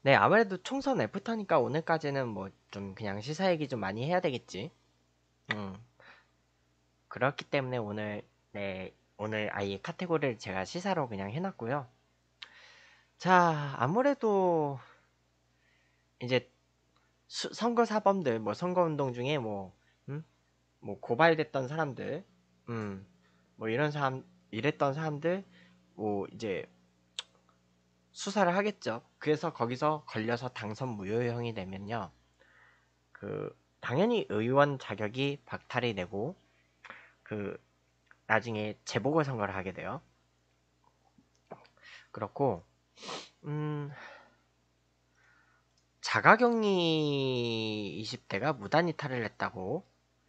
네, 아무래도 총선 애프터니까 오늘까지는 뭐 좀 그냥 시사 얘기 좀 많이 해야 되겠지. 음, 그렇기 때문에 오늘 아예 카테고리를 제가 시사로 그냥 해놨고요. 자, 아무래도 이제 선거 사범들, 뭐 선거운동 중에 음? 뭐 고발됐던 사람들, 음, 뭐 이랬던 사람들, 뭐 이제 수사를 하겠죠. 그래서 거기서 걸려서 당선 무효형이 되면요. 당연히 의원 자격이 박탈이 되고, 그, 나중에 재보궐선거를 하게 돼요. 그렇고, 음, 자가격리 20대가 무단 이탈을 했다고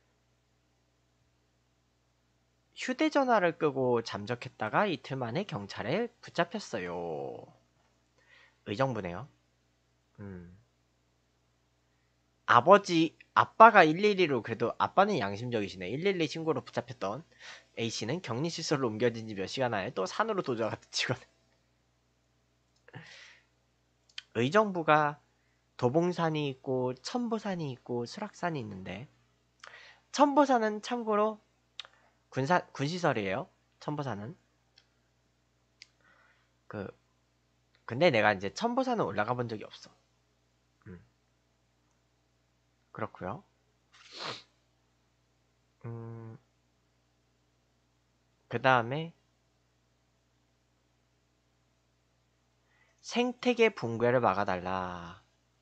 휴대전화를 끄고 잠적했다가 이틀 만에 경찰에 붙잡혔어요. 의정부네요. 음. 아빠가 112로 그래도 아빠는 양심적이시네. 112 신고로 붙잡혔던 A씨는 격리시설로 옮겨진 지 몇 시간 안에 또 산으로 도주하듯 직원. 의정부가 도봉산이 있고 천보산이 있고 수락산이 있는데 천보산은 참고로 군시설이에요. 천보산은 그 근데 내가 이제 천보산은 올라가 본 적이 없어. 음, 그렇고요. 음, 그 다음에 생태계 붕괴를 막아달라.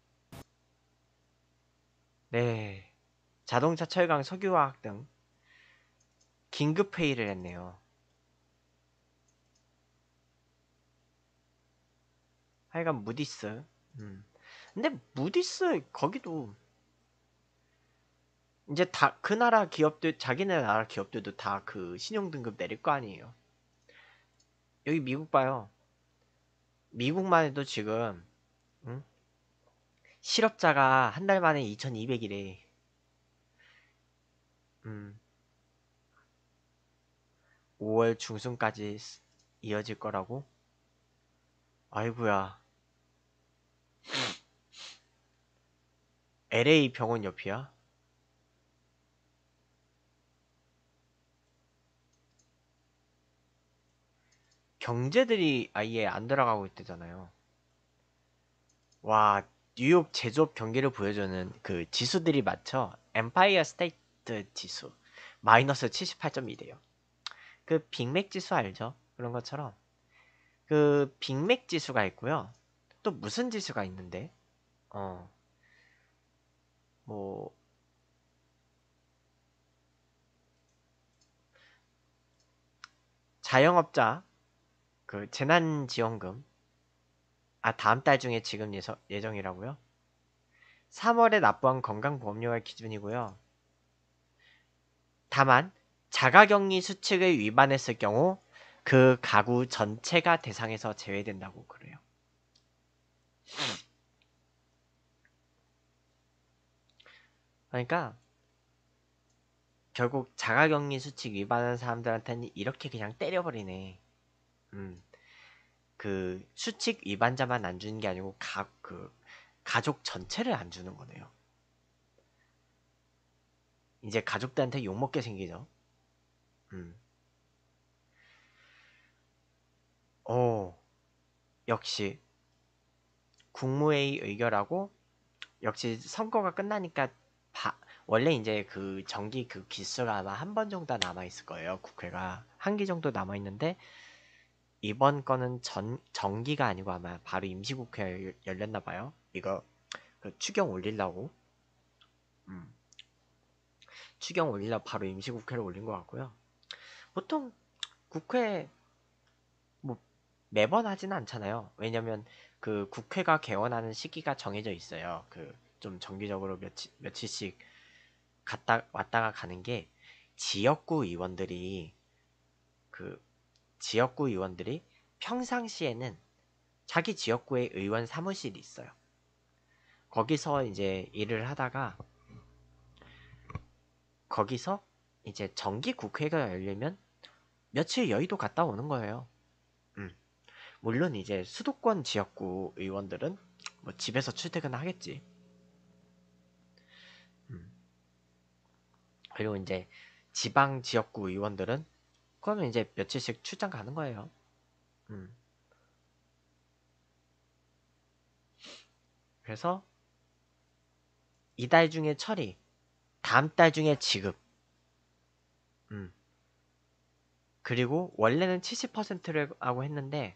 네, 자동차, 철강, 석유화학 등 긴급 회의를 했네요. 하여간 무디스. 근데 무디스 거기도 이제 다 그 나라 기업들 자기네 나라 기업들도 다 그 신용 등급 내릴 거 아니에요. 여기 미국 봐요. 미국만 해도 지금 응? 실업자가 한 달 만에 2,200이래. 음, 5월 중순까지 이어질 거라고? 아이구야. LA 병원 옆이야? 경제들이 아예 안 들어가고 있대잖아요. 와, 뉴욕 제조업 경기를 보여주는 그 지수들이 맞춰 엠파이어 스테이트 지수 마이너스 78.2래요. 그 빅맥 지수 알죠? 그런 것처럼 그 빅맥 지수가 있고요. 또 무슨 지수가 있는데? 어, 뭐 자영업자 그 재난지원금 다음 달 중에 지금 예정이라고요? 3월에 납부한 건강보험료가 기준이고요. 다만 자가격리 수칙을 위반했을 경우 그 가구 전체가 대상에서 제외된다고 그래요. 그러니까 결국 자가격리 수칙 위반한 사람들한테는 이렇게 그냥 때려버리네. 음, 그 수칙 위반자만 안 주는 게 아니고 가족 전체를 안 주는 거네요. 이제 가족들한테 욕먹게 생기죠. 음. 오, 역시 국무회의 의결하고 역시 선거가 끝나니까 원래 이제 그 정기 그 기수가 아마 한 번 정도 남아 있을 거예요. 국회가 한 기 정도 남아 있는데 이번 거는 정기가 아니고 아마 바로 임시국회 열렸나 봐요. 이거 그 추경 올리려고 음, 추경 올리려고 바로 임시국회를 올린 것 같고요. 보통 국회 뭐 매번 하지는 않잖아요. 왜냐면 그 국회가 개원하는 시기가 정해져 있어요. 그 좀 정기적으로 며칠씩 갔다 왔다가 가는 게 지역구 의원들이 그 지역구 의원들이 평상시에는 자기 지역구에 의원 사무실이 있어요. 거기서 이제 일을 하다가 거기서 이제 정기 국회가 열리면 며칠 여의도 갔다 오는 거예요. 음. 물론 이제 수도권 지역구 의원들은 뭐 집에서 출퇴근하겠지. 음. 그리고 이제 지방 지역구 의원들은 그러면 이제 며칠씩 출장 가는 거예요. 음. 그래서 이달 중에 처리, 다음 달 중에 지급. 음. 그리고 원래는 70%라고 했는데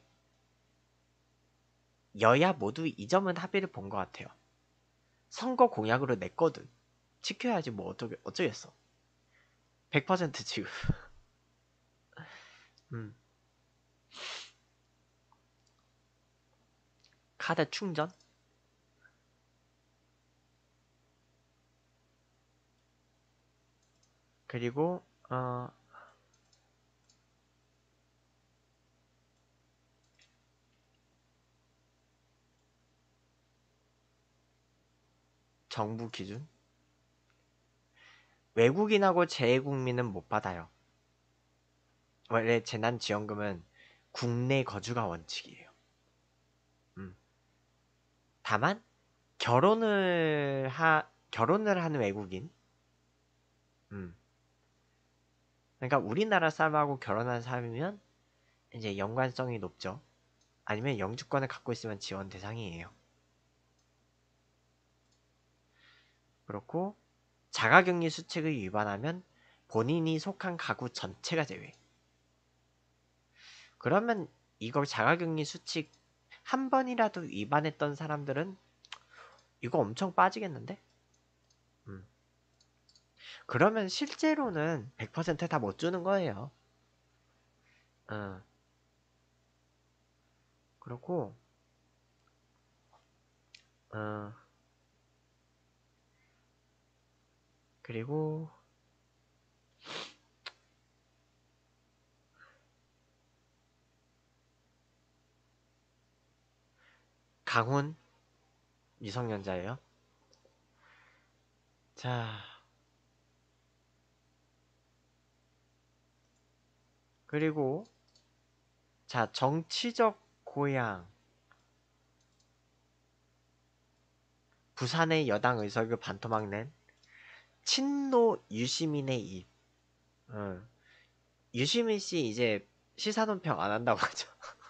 여야 모두 이 점은 합의를 본 것 같아요. 선거 공약으로 냈거든. 지켜야지 뭐 어쩌겠어. 100% 지급. 음. 카드 충전? 그리고 정부 기준? 외국인하고 재외국민은 못 받아요. 원래 재난지원금은 국내 거주가 원칙이에요. 음. 다만 결혼을 하는 외국인. 음. 그러니까 우리나라 사람하고 결혼한 사람이면 이제 연관성이 높죠. 아니면 영주권을 갖고 있으면 지원 대상이에요. 그렇고 자가격리 수칙을 위반하면 본인이 속한 가구 전체가 제외. 그러면 이걸 자가격리 수칙 한 번이라도 위반했던 사람들은 이거 엄청 빠지겠는데? 음. 그러면 실제로는 100% 다 못 주는 거예요. 어. 그렇고 어. 그리고 강훈 미성년자예요. 자, 그리고 자, 정치적 고향. 부산의 여당 의석을 반토막 낸 친노 유시민의 입. 어. 유시민 씨 이제 시사논평 안 한다고 하죠.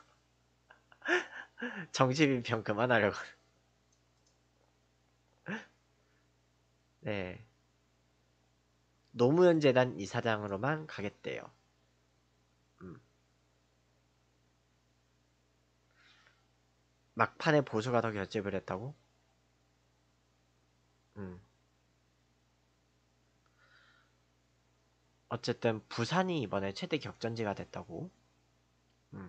정치비평 그만하려고. 네. 노무현 재단 이사장으로만 가겠대요. 음. 막판에 보수가 더 결집을 했다고? 음. 어쨌든 부산이 이번에 최대 격전지가 됐다고. 음.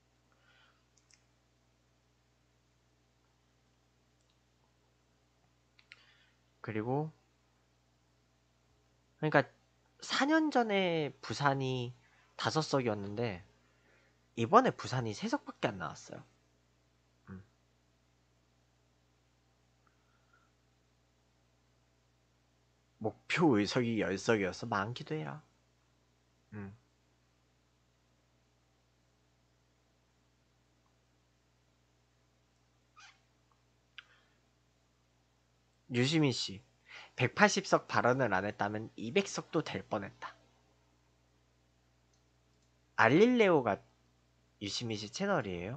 그리고 그러니까 4년 전에 부산이 5석이었는데 이번에 부산이 3석밖에 안 나왔어요. 음. 목표 의석이 10석이어서 많기도 해요. 음. 유시민 씨 180석 발언을 안 했다면 200석도 될 뻔했다. 알릴레오가 유시민 씨 채널이에요?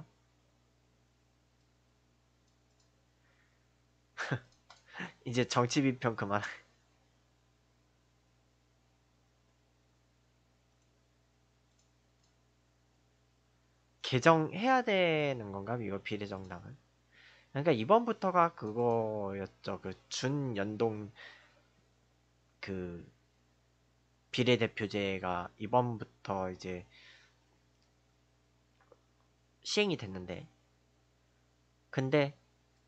이제 정치 비평 그만. 개정해야 되는 건가? 이거 비례정당을. 그러니까 이번부터가 그거였죠. 그 준연동 그 비례대표제가 이번부터 이제 시행이 됐는데 근데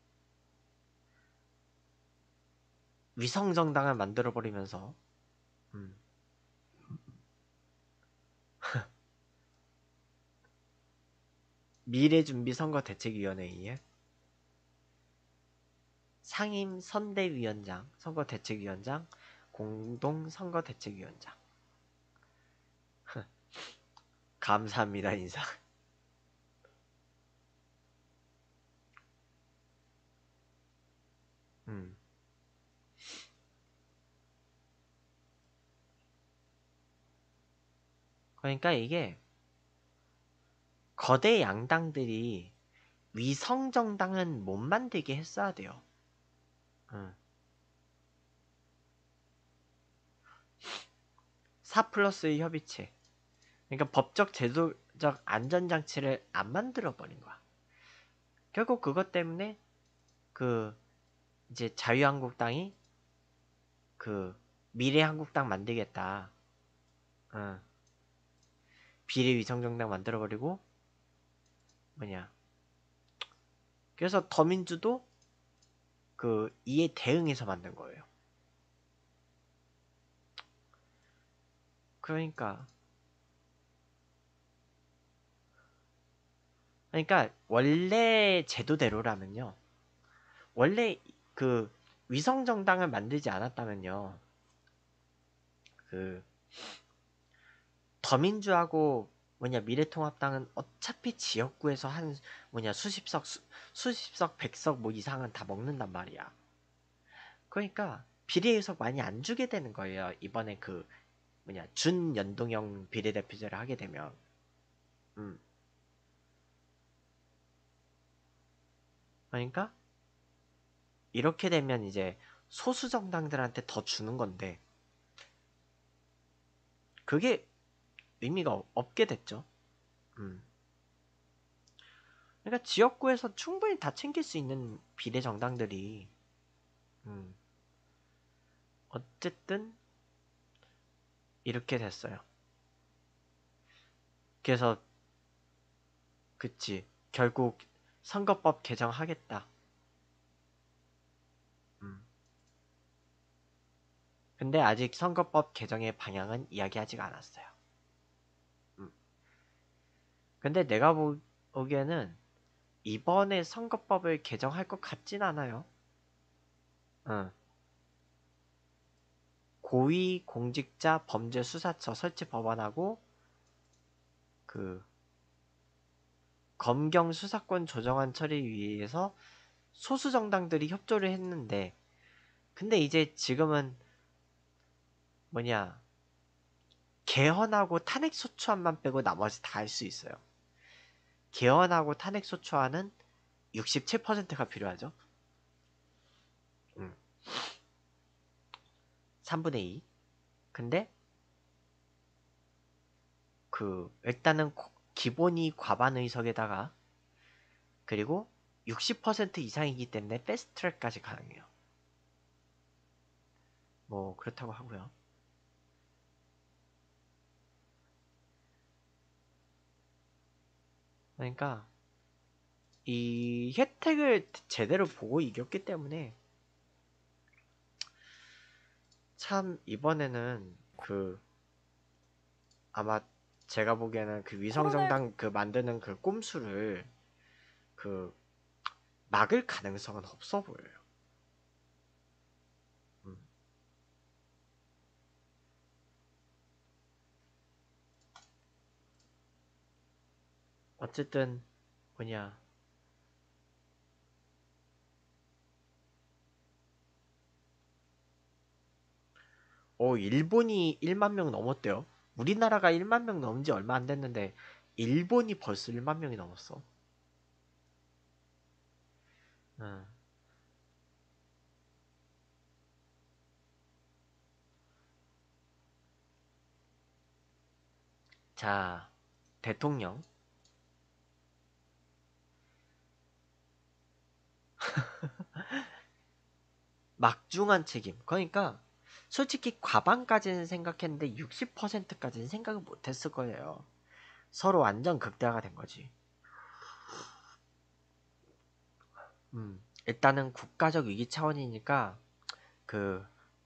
위성정당을 만들어버리면서 음, 미래준비선거대책위원회에 상임선대위원장, 선거대책위원장, 공동선거대책위원장. 감사합니다 인사. 음. 그러니까 이게 거대 양당들이 위성 정당은 못 만들게 했어야 돼요. 4 플러스 협의체. 그러니까 법적 제도적 안전장치를 안 만들어 버린 거야. 결국 그것 때문에 그 이제 자유한국당이 그 미래한국당 만들겠다. 어, 비례위성정당 만들어버리고 뭐냐. 그래서 더민주도 그 이에 대응해서 만든 거예요. 그러니까 원래 제도대로라면요. 원래 그 위성정당을 만들지 않았다면요. 그 더민주하고 미래통합당은 어차피 지역구에서 한 수십석 수십석 백석 뭐 이상은 다 먹는단 말이야. 그러니까 비례의석 많이 안 주게 되는 거예요. 이번에 그 준연동형 비례대표제를 하게 되면. 음. 그러니까 이렇게 되면 이제 소수 정당들한테 더 주는 건데 그게 의미가 없게 됐죠. 음. 그러니까 지역구에서 충분히 다 챙길 수 있는 비례 정당들이 어쨌든 이렇게 됐어요. 그래서 그치 결국 선거법 개정하겠다. 음. 근데 아직 선거법 개정의 방향은 이야기하지가 않았어요. 음. 근데 내가 보기에는 이번에 선거법을 개정할 것 같진 않아요. 응. 고위공직자 범죄수사처 설치 법안하고 그 검경 수사권 조정안 처리 위해서 소수 정당들이 협조를 했는데 근데 이제 지금은 뭐냐 개헌하고 탄핵소추안만 빼고 나머지 다 할 수 있어요. 개헌하고 탄핵소추안은 67%가 필요하죠. 3분의 2. 근데 그 일단은 기본이 과반 의석에다가 그리고 60% 이상이기 때문에 패스트트랙까지 가능해요. 뭐 그렇다고 하고요. 그러니까 이 혜택을 제대로 보고 이겼기 때문에 참 이번에는 그 아마 제가 보기에는 그 위성정당 그 만드는 그 꼼수를 그 막을 가능성은 없어 보여요. 음. 어쨌든 뭐냐 일본이 1만 명 넘었대요. 우리나라가 1만 명 넘은 지 얼마 안 됐는데 일본이 벌써 1만 명이 넘었어. 음. 자, 대통령 막중한 책임. 그러니까 솔직히 과반까지는 생각했는데 60%까지는 생각을 못했을 거예요. 서로 완전 극대화가 된 거지. 일단은 국가적 위기 차원이니까 그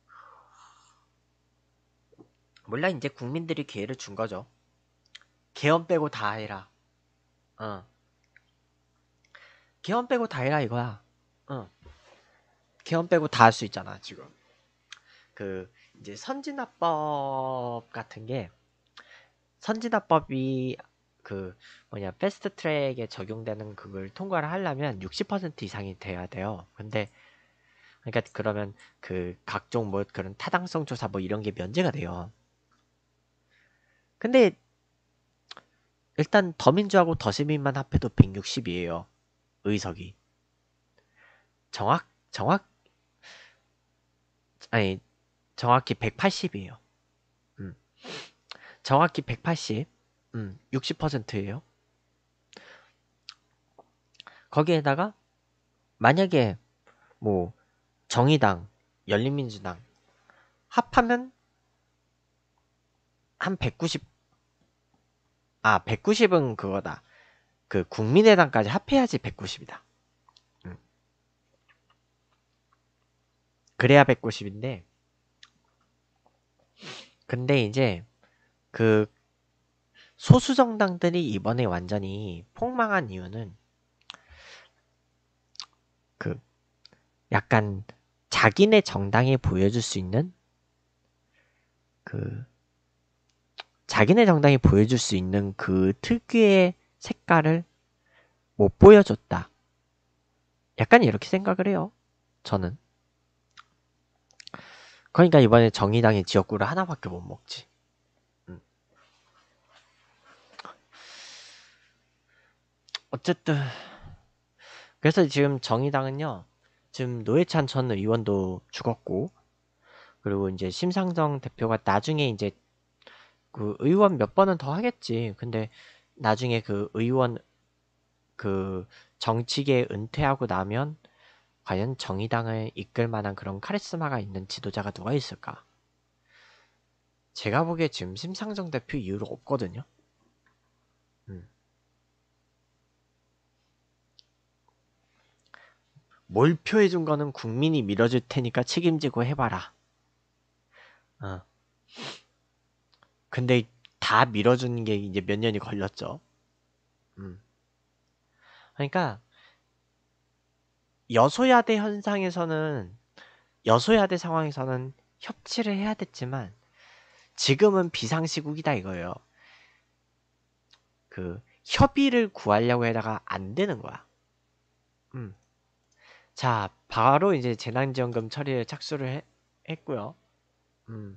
몰라 이제 국민들이 기회를 준 거죠. 개헌 빼고 다 해라. 어. 개헌 빼고 다 해라 이거야. 어. 개헌 빼고 다 할 수 있잖아 지금. 그 이제 선진화법 같은 게 선진화법이 그 패스트 트랙에 적용되는 그걸 통과를 하려면 60% 이상이 돼야 돼요. 근데 그러니까 그러면 그 각종 뭐 그런 타당성 조사 뭐 이런 게 면제가 돼요. 근데 일단 더민주하고 더시민만 합해도 160이에요. 의석이. 정확 아니 정확히 180이에요. 음. 정확히 180. 60%예요. 거기에다가 만약에 뭐 정의당, 열린민주당 합하면 한 190, 190은 그거다. 그 국민의당까지 합해야지 190이다. 그래야 190인데, 근데 이제 그 소수 정당들이 이번에 완전히 폭망한 이유는 그 약간 자기네 정당이 보여줄 수 있는 그 자기네 정당이 보여줄 수 있는 그 특유의 색깔을 못 보여줬다. 약간 이렇게 생각을 해요. 저는. 그러니까 이번에 정의당이 지역구를 하나밖에 못 먹지. 음. 어쨌든 그래서 지금 정의당은요. 지금 노회찬 전 의원도 죽었고 그리고 이제 심상정 대표가 나중에 이제 그 의원 몇 번은 더 하겠지. 근데 나중에 그 의원 그 정치계 은퇴하고 나면 과연 정의당을 이끌 만한 그런 카리스마가 있는 지도자가 누가 있을까? 제가 보기에 지금 심상정 대표 이후로 없거든요. 몰표해준 거는 국민이 밀어줄 테니까 책임지고 해봐라. 어. 근데 다 밀어주는 게 이제 몇 년이 걸렸죠. 음. 그러니까 여소야대 현상에서는 여소야대 상황에서는 협치를 해야 됐지만 지금은 비상시국이다 이거예요. 그 협의를 구하려고 해다가 안 되는 거야. 음. 자, 바로 이제 재난지원금 처리에 착수를 했고요. 음.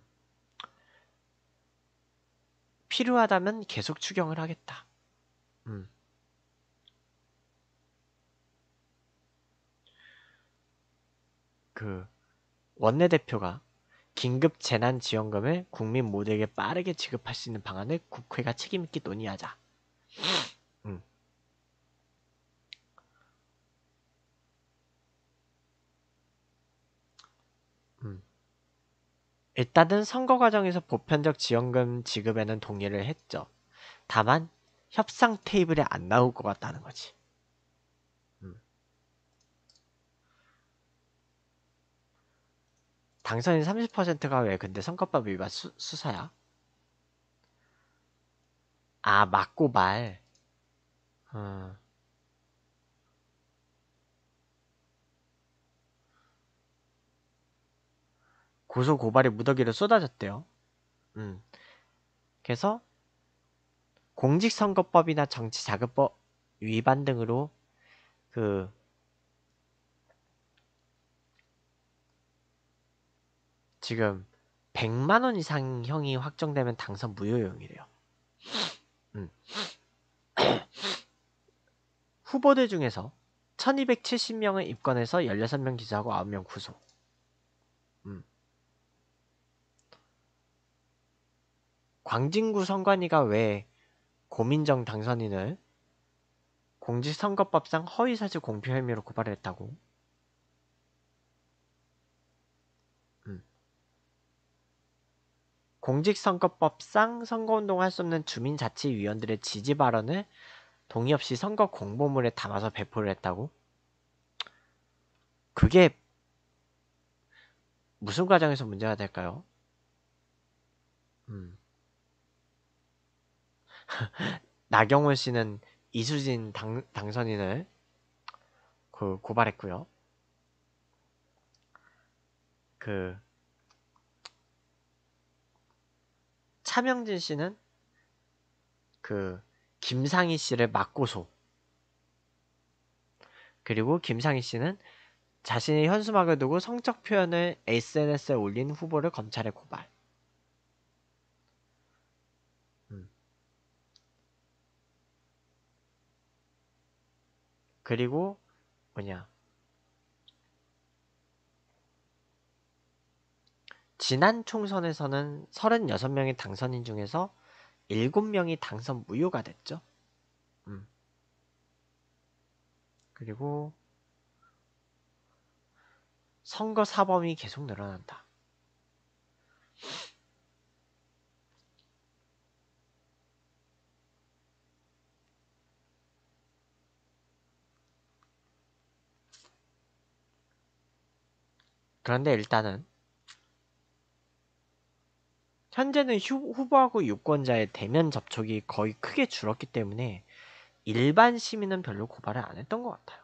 필요하다면 계속 추경을 하겠다. 음. 그 원내대표가 긴급 재난지원금을 국민 모두에게 빠르게 지급할 수 있는 방안을 국회가 책임있게 논의하자. 음. 음. 일단은 선거 과정에서 보편적 지원금 지급에는 동의를 했죠. 다만 협상 테이블에 안 나올 것 같다는 거지. 당선인 30%가 왜 근데 선거법 위반 수사야? 맞고 말. 어, 고소 고발이 무더기로 쏟아졌대요. 음. 그래서 공직선거법이나 정치자금법 위반 등으로 그 지금 100만 원 이상 형이 확정되면 당선 무효용이래요. 음. 후보들 중에서 1270명을 입건해서 16명 기소하고 9명 구속. 음. 광진구 선관위가 왜 고민정 당선인을 공직선거법상 허위사실 공표 혐의로 고발했다고? 음. 공직선거법상 선거운동할 수 없는 주민자치위원들의 지지 발언을 동의 없이 선거 공보물에 담아서 배포를 했다고? 그게 무슨 과정에서 문제가 될까요? 음. 나경원 씨는 이수진 당선인을 고발했고요. 그 차명진 씨는 그 김상희 씨를 맞고소. 그리고 김상희 씨는 자신의 현수막을 두고 성적 표현을 SNS에 올린 후보를 검찰에 고발. 그리고 뭐냐, 지난 총선에서는 36명의 당선인 중에서 7명이 당선 무효가 됐죠. 그리고 선거 사범이 계속 늘어난다. 그런데 일단은 현재는 후보하고 유권자의 대면 접촉이 거의 크게 줄었기 때문에 일반 시민은 별로 고발을 안 했던 것 같아요.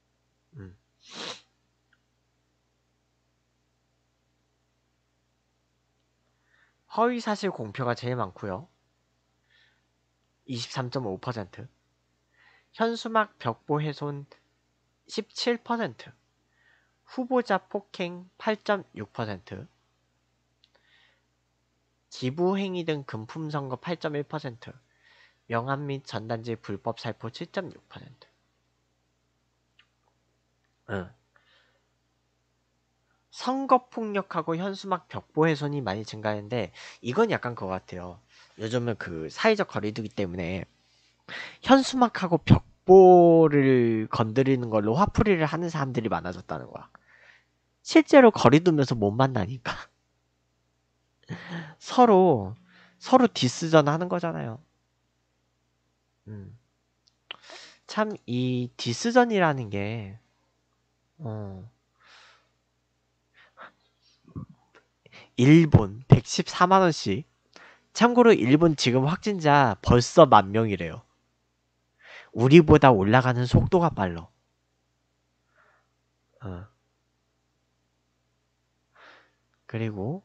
허위사실 공표가 제일 많고요. 23.5%, 현수막 벽보 훼손 17%, 후보자 폭행 8.6%, 기부행위 등 금품 선거 8.1%, 명함 및 전단지 불법 살포 7.6%. 선거폭력하고 현수막 벽보 훼손이 많이 증가했는데 이건 약간 그거 같아요. 요즘은 그 사회적 거리두기 때문에 현수막하고 벽보를 건드리는 걸로 화풀이를 하는 사람들이 많아졌다는 거야. 실제로 거리 두면서 못 만나니까 서로 디스전 하는 거잖아요. 참 이 디스전이라는 게 일본 114만 원씩. 참고로 일본 지금 확진자 벌써 10,000명이래요. 우리보다 올라가는 속도가 빨라. 그리고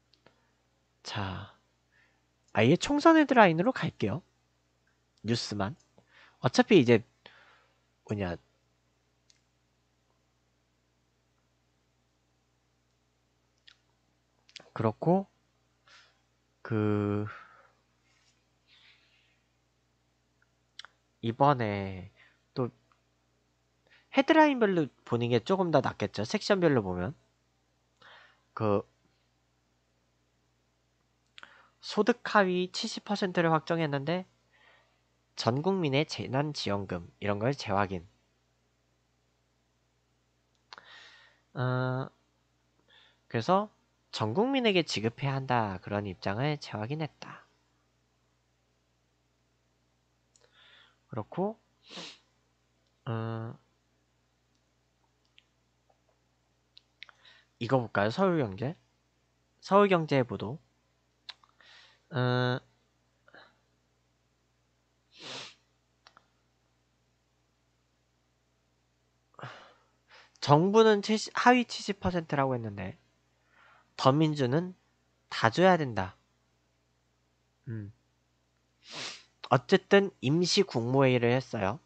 자, 아예 총선 헤드라인으로 갈게요. 뉴스만. 어차피 이제 뭐냐, 그렇고 그 이번에 또 헤드라인별로 보는 게 조금 더 낫겠죠. 섹션별로 보면 그 소득 하위 70%를 확정했는데 전 국민의 재난지원금 이런 걸 재확인. 그래서 전 국민에게 지급해야 한다 그런 입장을 재확인했다. 그렇고 이거 볼까요? 서울경제. 서울경제 보도. 정부는 하위 70%라고 했는데 더민주는 다 줘야 된다. 어쨌든 임시 국무회의를 했어요.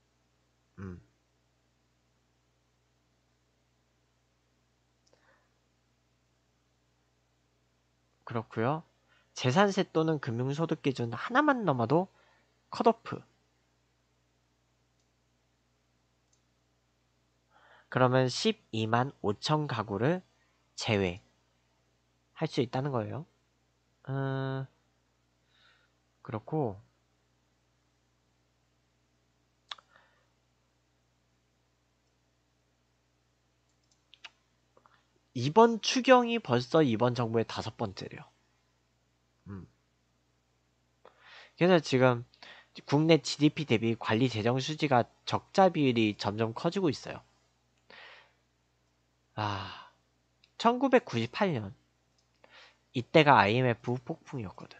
그렇고요. 재산세 또는 금융소득 기준 하나만 넘어도 컷오프. 그러면 12만 5천 가구를 제외할 수 있다는 거예요. 그렇고 이번 추경이 벌써 이번 정부의 5번째래요. 그래서 지금 국내 GDP 대비 관리 재정 수지가 적자 비율이 점점 커지고 있어요. 1998년 이때가 IMF 폭풍이었거든.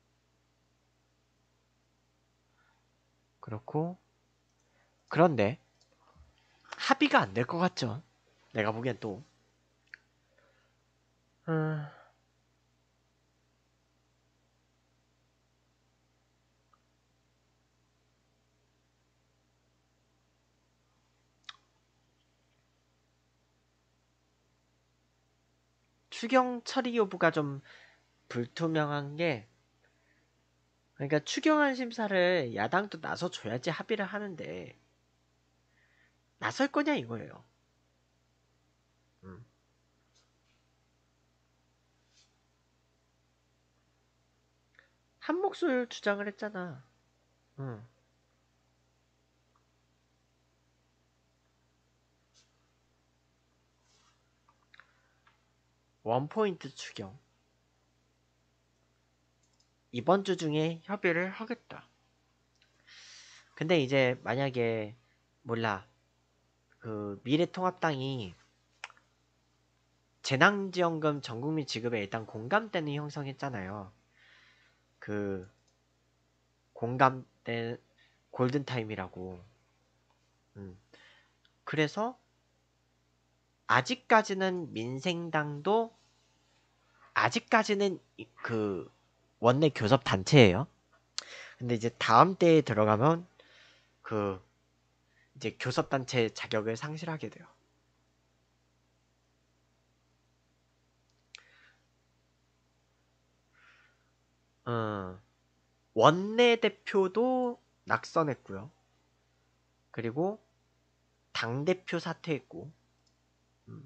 그렇고 그런데 합의가 안 될 것 같죠? 내가 보기엔 또 추경 처리 여부가 좀 불투명한 게, 그러니까 추경안 심사를 야당도 나서줘야지 합의를 하는데 나설 거냐 이거예요. 음. 한 목소리를 주장을 했잖아. 음. 원포인트 추경. 이번 주 중에 협의를 하겠다. 근데 이제 만약에 몰라 그 미래통합당이 재난지원금 전국민 지급에 일단 공감대는 형성했잖아요. 그 공감대 골든타임이라고. 음. 그래서 아직까지는 민생당도 아직까지는 그 원내 교섭 단체예요. 근데 이제 다음 때에 들어가면 그 이제 교섭 단체 자격을 상실하게 돼요. 어, 원내대표도 낙선했고요. 그리고 당대표 사퇴했고. 음.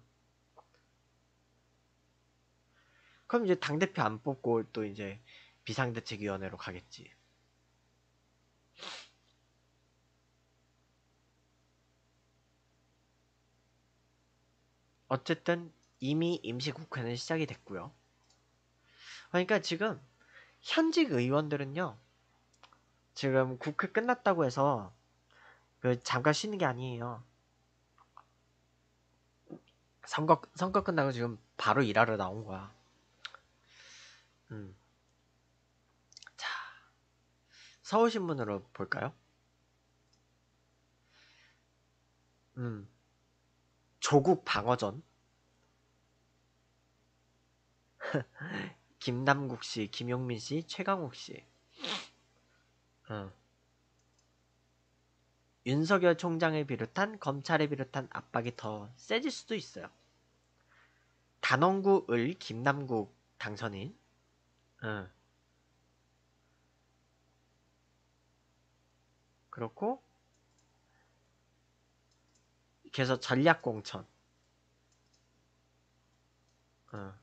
그럼 이제 당대표 안 뽑고 또 이제 비상대책위원회로 가겠지. 어쨌든 이미 임시국회는 시작이 됐고요. 그러니까 지금 현직 의원들은요. 지금 국회 끝났다고 해서 그 잠깐 쉬는 게 아니에요. 선거 끝나고 지금 바로 일하러 나온 거야. 음. 자, 서울신문으로 볼까요? 음. 조국 방어전. 김남국 씨, 김용민 씨, 최강욱 씨. 어. 윤석열 총장을 비롯한 검찰을 비롯한 압박이 더 세질 수도 있어요. 단원구 을 김남국 당선인. 어. 그렇고 그래서 전략공천. 어.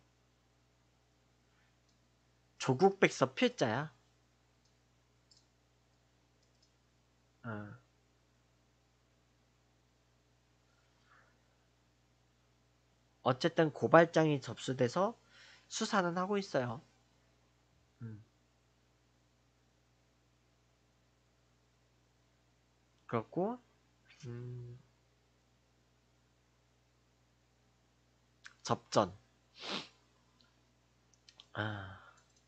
조국 백서 필자야. 어. 어쨌든 고발장이 접수돼서 수사는 하고 있어요. 음. 그렇고 음. 접전. 아.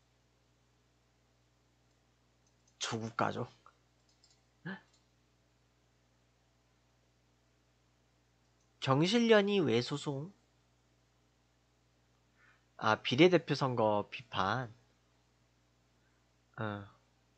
조국 가족. 경실련이 왜 소송? 아, 비례대표 선거 비판. 어.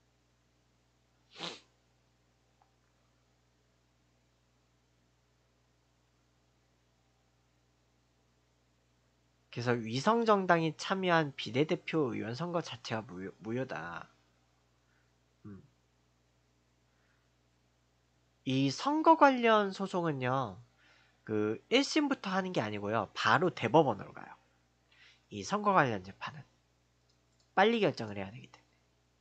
그래서 위성정당이 참여한 비례대표 의원 선거 자체가 무효다. 음. 이 선거 관련 소송은요, 그 1심부터 하는 게 아니고요, 바로 대법원으로 가요. 이 선거 관련 재판은 빨리 결정을 해야 되기 때문에.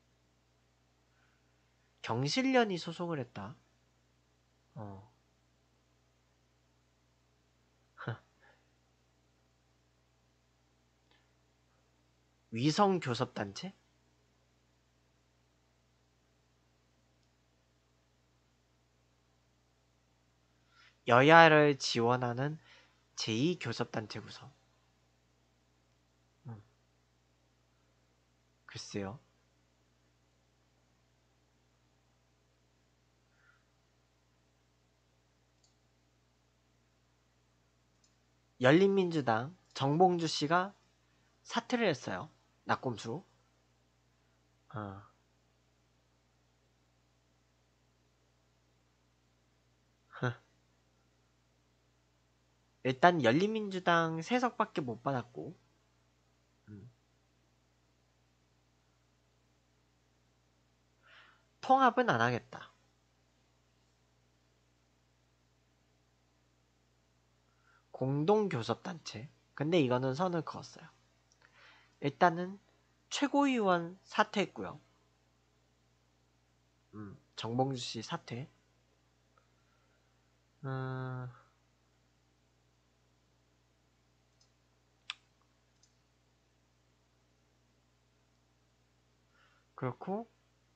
경실련이 소송을 했다. 어. 위성교섭단체? 여야를 지원하는 제2교섭단체 구성. 음. 글쎄요. 열린민주당 정봉주 씨가 사퇴를 했어요. 낙곰수. 어. 일단 열린민주당 3석밖에 못 받았고 음. 통합은 안 하겠다. 공동교섭단체. 근데 이거는 선을 그었어요. 일단은 최고위원 사퇴했고요. 정봉주 씨 사퇴. 음, 그렇고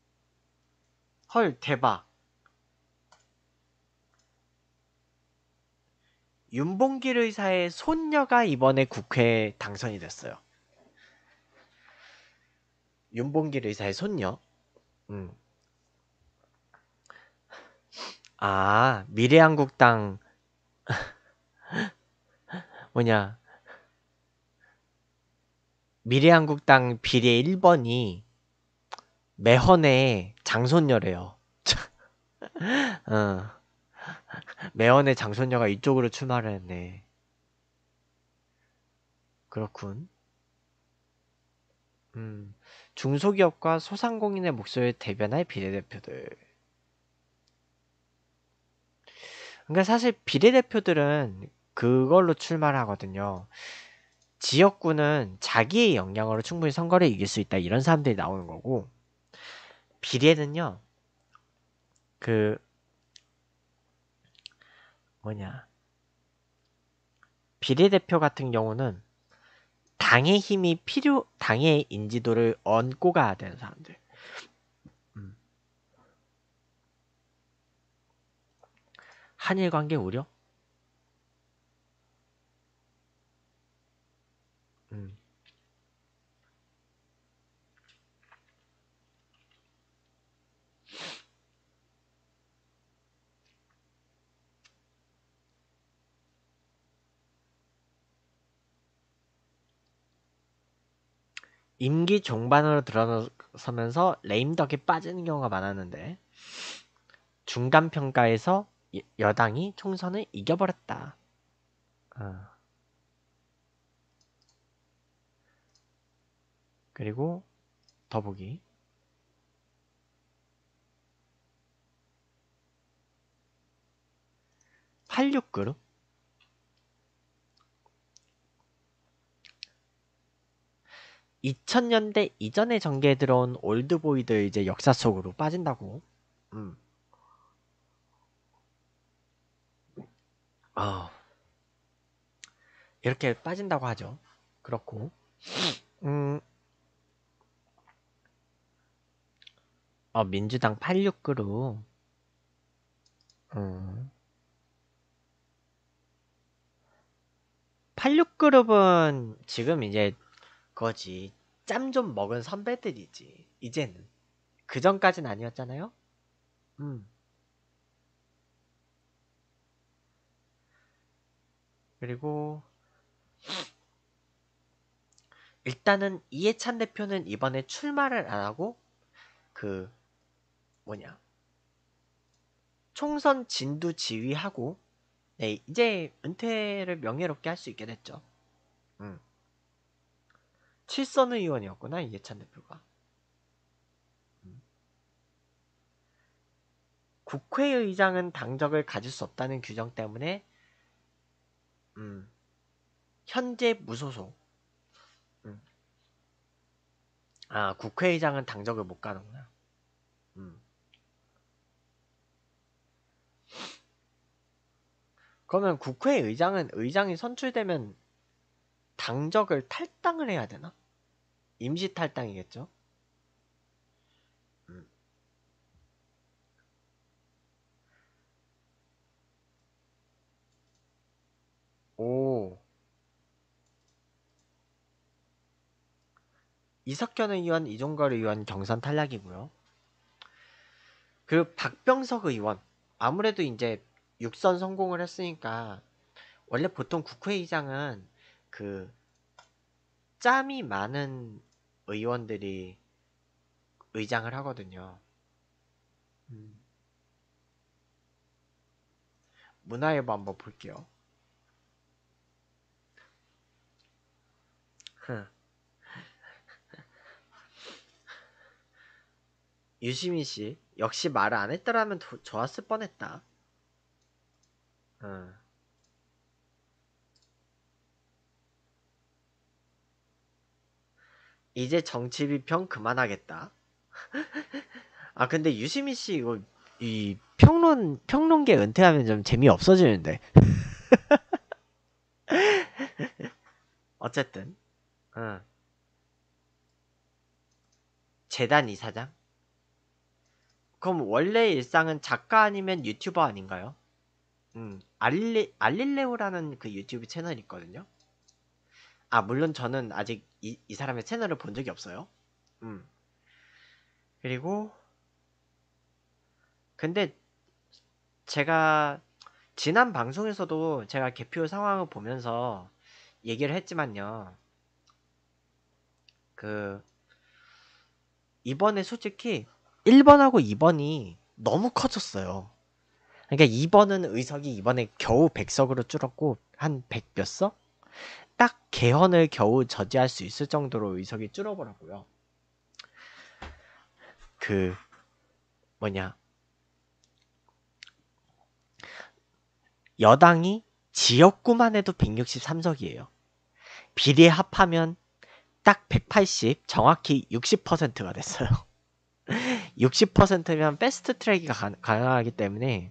헐 대박. 윤봉길 의사의 손녀가 이번에 국회에 당선이 됐어요. 윤봉길 의사의 손녀. 음. 아, 미래한국당 뭐냐? 미래한국당 비례 1번이 매헌의 장손녀래요. 어, 매헌의 장손녀가 이쪽으로 출마를 했네. 그렇군. 음, 중소기업과 소상공인의 목소리를 대변할 비례대표들. 그러니까 사실 비례대표들은 그걸로 출마를 하거든요. 지역구는 자기의 역량으로 충분히 선거를 이길 수 있다 이런 사람들이 나오는 거고 비례는요 그 뭐냐 비례대표 같은 경우는 당의 힘이 당의 인지도를 얹고 가야 되는 사람들. 음. 한일 관계 우려? 음. 임기 종반으로 들어서면서 레임덕에 빠지는 경우가 많았는데 중간 평가에서 여당이 총선을 이겨버렸다. 어. 그리고 더보기 86그룹 2000년대 이전에 전개에 들어온 올드보이들 이제 역사 속으로 빠진다고. 음. 어, 이렇게 빠진다고 하죠. 그렇고. 음, 민주당 86그룹. 86그룹은 지금 이제 그거지. 짬 좀 먹은 선배들이지. 이제는. 그 전까진 아니었잖아요. 음. 그리고 일단은 이해찬 대표는 이번에 출마를 안 하고 그 뭐냐 총선 진두 지휘하고 네, 이제 은퇴를 명예롭게 할 수 있게 됐죠. 음. 칠선 의원이었구나 이해찬 대표가. 음. 국회의장은 당적을 가질 수 없다는 규정 때문에 음, 현재 무소속. 음. 아 국회의장은 당적을 못 가는구나. 음. 그러면 국회의장은 의장이 선출되면 당적을 탈당을 해야 되나? 임시 탈당이겠죠? 음. 오. 이석현 의원, 이종걸 의원 경선 탈락이고요. 그리고 박병석 의원. 아무래도 이제 육선 성공을 했으니까 원래 보통 국회의장은 그 짬이 많은 의원들이 의장을 하거든요. 음. 문화일보 한번 볼게요. 유시민 씨 역시 말을 안 했더라면 좋았을 뻔했다. 응. 이제 정치 비평 그만하겠다. 아 근데 유시민 씨 이거 이 평론계 은퇴하면 좀 재미 없어지는데. 어쨌든 응. 재단 이사장? 그럼 원래 일상은 작가 아니면 유튜버 아닌가요? 알릴레오라는 그 유튜브 채널이 있거든요. 아 물론 저는 아직 이 사람의 채널을 본 적이 없어요. 음. 그리고 근데 제가 지난 방송에서도 제가 개표 상황을 보면서 얘기를 했지만요. 그 이번에 솔직히 1번하고 2번이 너무 커졌어요. 그러니까 2번은 의석이 이번에 겨우 100석으로 줄었고 한 100 몇 석? 딱 개헌을 겨우 저지할 수 있을 정도로 의석이 줄어버렸고요. 그 뭐냐 여당이 지역구만 해도 163석이에요. 비례 합하면 딱 180, 정확히 60%가 됐어요. 60%면 패스트 트랙이 가능하기 때문에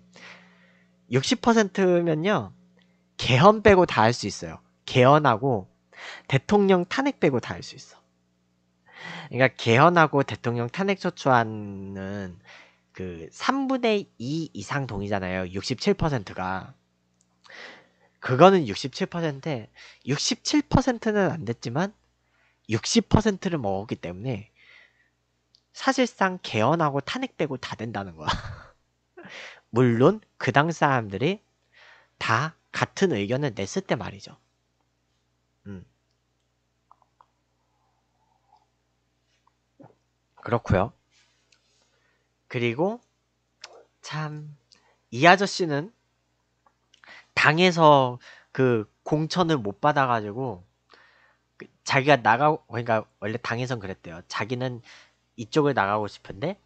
60%면요 개헌 빼고 다 할 수 있어요. 개헌하고 대통령 탄핵 빼고 다 할 수 있어. 그러니까 개헌하고 대통령 탄핵 소추안은 그 3분의 2 이상 동의잖아요. 67%가. 그거는 67%인데 67%는 안 됐지만 60%를 먹었기 때문에 사실상 개헌하고 탄핵 빼고 다 된다는 거야. 물론 그 당 사람들이 다 같은 의견을 냈을 때 말이죠. 음. 그렇고요. 그리고 참 이 아저씨는 당에서 그 공천을 못 받아가지고 자기가 나가고 그러니까 원래 당에선 그랬대요. 자기는 이쪽을 나가고 싶은데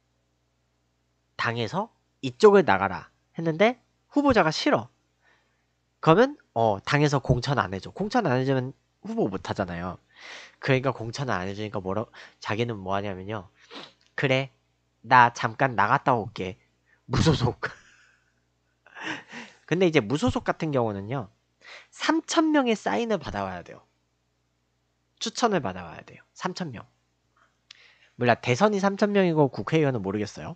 당에서 이쪽을 나가라 했는데 후보자가 싫어. 그러면 당에서 공천 안 해줘. 공천 안 해주면 후보 못 하잖아요. 그러니까 공천을 안 해주니까 자기는 뭐 하냐면요. 그래 나 잠깐 나갔다 올게. 무소속. 근데 이제 무소속 같은 경우는요. 3,000명의 사인을 받아와야 돼요. 추천을 받아와야 돼요. 3,000명. 몰라 대선이 3,000명이고 국회의원은 모르겠어요.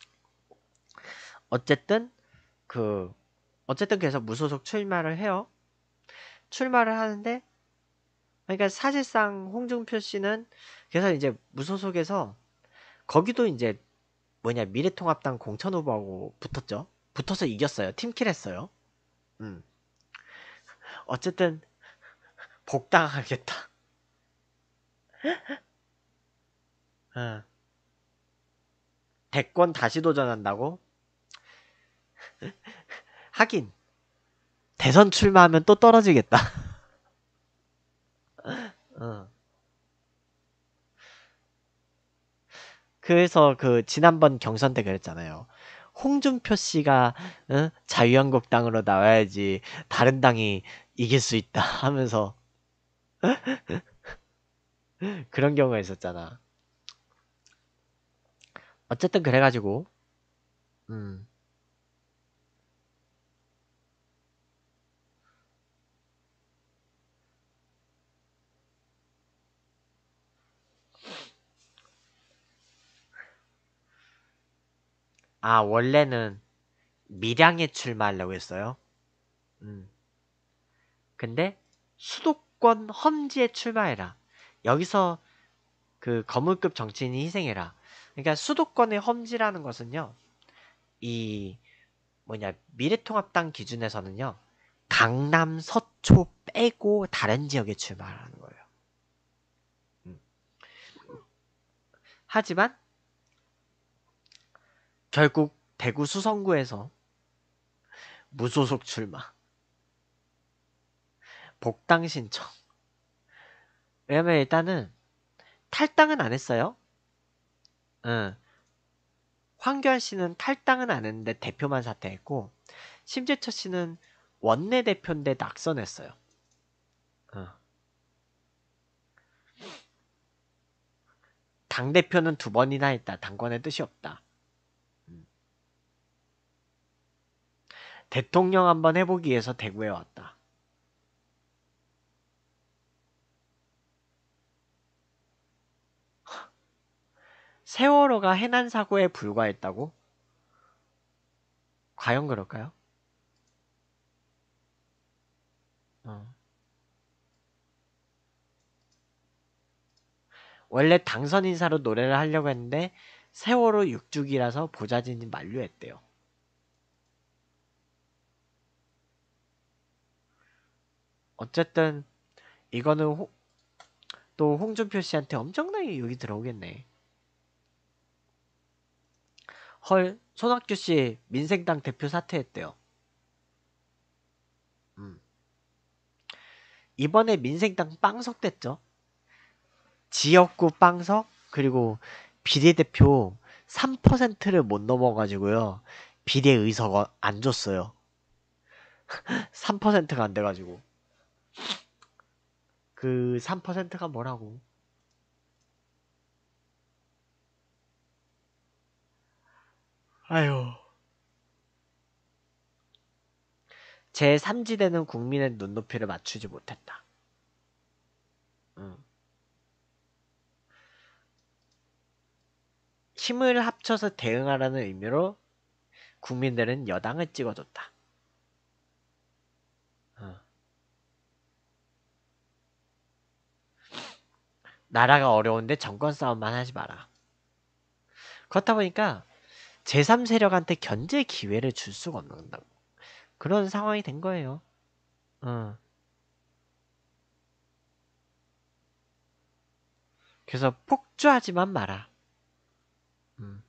어쨌든 그 어쨌든 그래서 무소속 출마를 해요. 출마를 하는데 그러니까 사실상 홍준표 씨는 그래서 이제 무소속에서 거기도 이제 뭐냐 미래통합당 공천 후보하고 붙었죠. 붙어서 이겼어요. 팀킬 했어요. 음. 어쨌든 복당하겠다. 어. 대권 다시 도전한다고? 하긴 대선 출마하면 또 떨어지겠다. 어. 그래서 그 지난번 경선 때 그랬잖아요. 홍준표 씨가 자유한국당으로 나와야지 다른 당이 이길 수 있다 하면서 그런 경우가 있었잖아. 어쨌든 그래가지고 음. 아 원래는 밀양에 출마하려고 했어요. 음. 근데 수도권 험지에 출마해라. 여기서 그 거물급 정치인이 희생해라. 그러니까 수도권의 험지라는 것은요. 이 뭐냐 미래통합당 기준에서는요. 강남 서초 빼고 다른 지역에 출마하는 거예요. 음. 하지만 결국 대구 수성구에서 무소속 출마, 복당 신청. 왜냐면 일단은 탈당은 안 했어요. 응. 황교안 씨는 탈당은 안 했는데 대표만 사퇴했고 심재철 씨는 원내대표인데 낙선했어요. 어. 당대표는 2번이나 했다. 당권의 뜻이 없다. 대통령 한번 해보기 위해서 대구에 왔다. 세월호가 해난 사고에 불과했다고? 과연 그럴까요? 어. 원래 당선 인사로 노래를 하려고 했는데 세월호 6주기라서 보좌진이 만류했대요. 어쨌든 이거는 또 홍준표 씨한테 엄청나게 욕이 들어오겠네. 헐, 손학규 씨 민생당 대표 사퇴했대요. 이번에 민생당 빵석 됐죠? 지역구 빵석 그리고 비례대표 3%를 못 넘어가지고요. 비례의석 안 줬어요. 3%가 안 돼가지고. 그 3%가 뭐라고? 아유. 제3지대는 국민의 눈높이를 맞추지 못했다. 응. 힘을 합쳐서 대응하라는 의미로 국민들은 여당을 찍어줬다. 응. 나라가 어려운데 정권 싸움만 하지 마라. 그렇다 보니까 제3세력한테 견제 기회를 줄 수가 없는 그런 상황이 된 거예요. 응. 그래서 폭주하지만 마라. 음.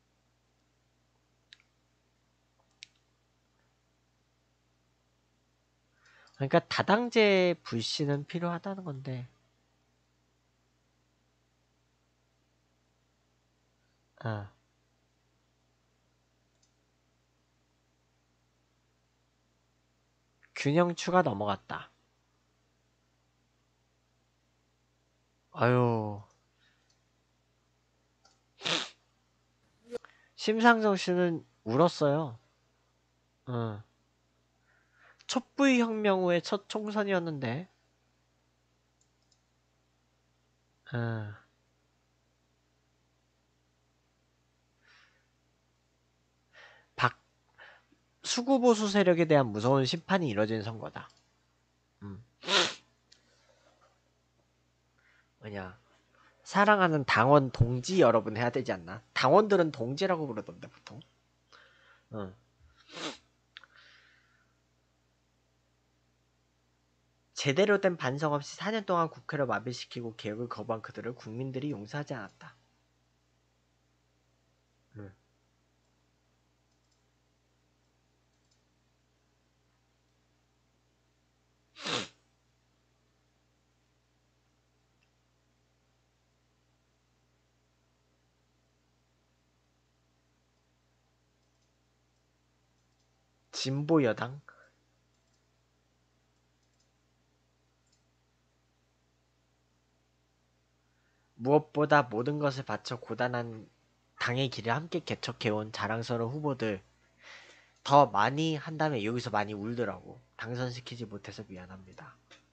그러니까 다당제 불씨는 필요하다는 건데, 어. 균형추가 넘어갔다. 아유, 심상정 씨는 울었어요. 어. 촛불 혁명 후의 첫 총선이었는데, 어. 박 수구보수 세력에 대한 무서운 심판이 이뤄진 선거다. 음. 뭐냐? 사랑하는 당원 동지 여러분 해야 되지 않나? 당원들은 동지라고 부르던데 보통. 어. 제대로 된 반성 없이 4년 동안 국회를 마비시키고 개혁을 거부한 그들을 국민들이 용서하지 않았다. 음. 진보 여당? 무엇보다 모든 것을 바쳐 고단한 당의 길을 함께 개척해온 자랑스러운 후보들 더 많이 한 다음에 여기서 많이 울더라고. 당선시키지 못해서 미안합니다.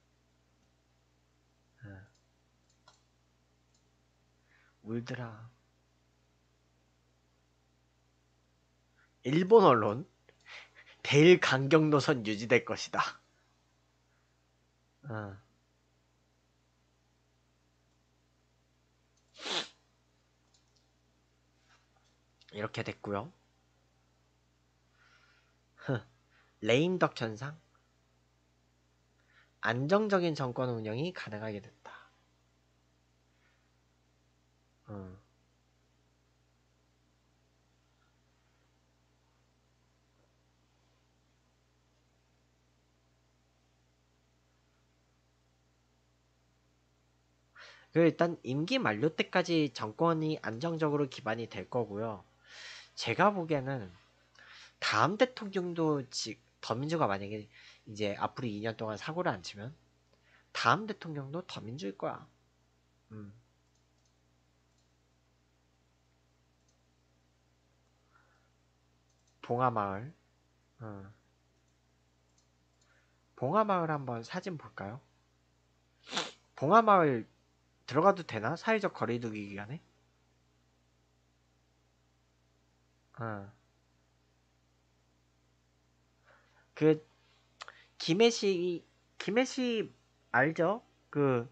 울더라. 일본 언론 대일 강경 노선 유지될 것이다. 어. 이렇게 됐고요. 레임덕 현상 안정적인 정권 운영이 가능하게 됐다. 어. 그 일단 임기 만료 때까지 정권이 안정적으로 기반이 될 거고요. 제가 보기에는 다음 대통령도 더민주가 만약에 이제 앞으로 2년 동안 사고를 안 치면 다음 대통령도 더민주일 거야. 음. 봉하마을. 봉하마을 한번 사진 볼까요? 봉하마을 들어가도 되나? 사회적 거리두기 기간에? 어. 그 김해시 알죠? 그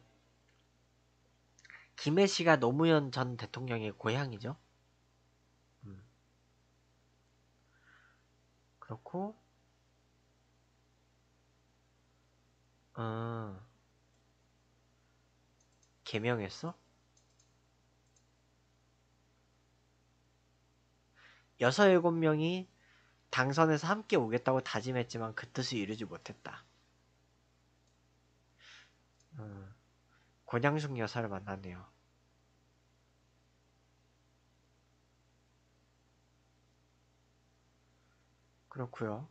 김해시가 노무현 전 대통령의 고향이죠. 음. 그렇고 어, 개명했어? 여섯 일곱 명이 당선해서 함께 오겠다고 다짐했지만 그 뜻을 이루지 못했다. 권양숙 여사를 만났네요. 그렇고요.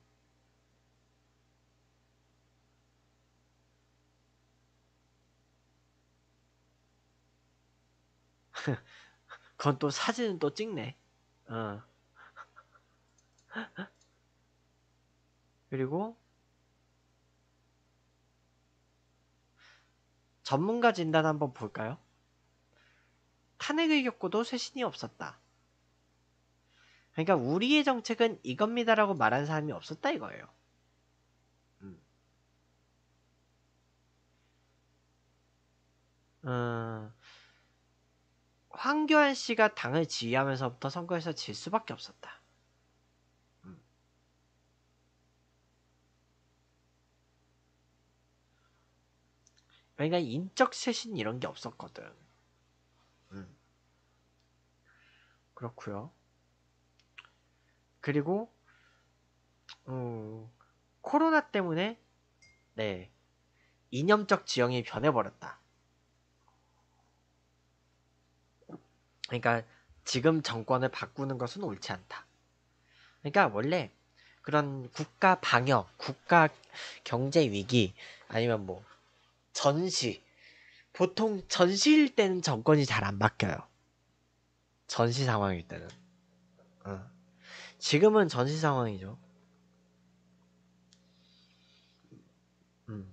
그건 또 사진은 또 찍네. 어. 그리고 전문가 진단 한번 볼까요? 탄핵을 겪고도 쇄신이 없었다. 그러니까 우리의 정책은 이겁니다라고 말하는 사람이 없었다 이거예요. 음. 어, 황교안 씨가 당을 지휘하면서부터 선거에서 질 수밖에 없었다. 음. 그러니까 인적 쇄신 이런 게 없었거든. 음. 그렇고요. 그리고 코로나 때문에 네 이념적 지형이 변해버렸다. 그러니까 지금 정권을 바꾸는 것은 옳지 않다. 그러니까 원래 그런 국가 방역, 국가 경제 위기 아니면 뭐 전시 보통 전시일 때는 정권이 잘 안 바뀌어요. 전시 상황일 때는. 어. 지금은 전시 상황이죠. 음.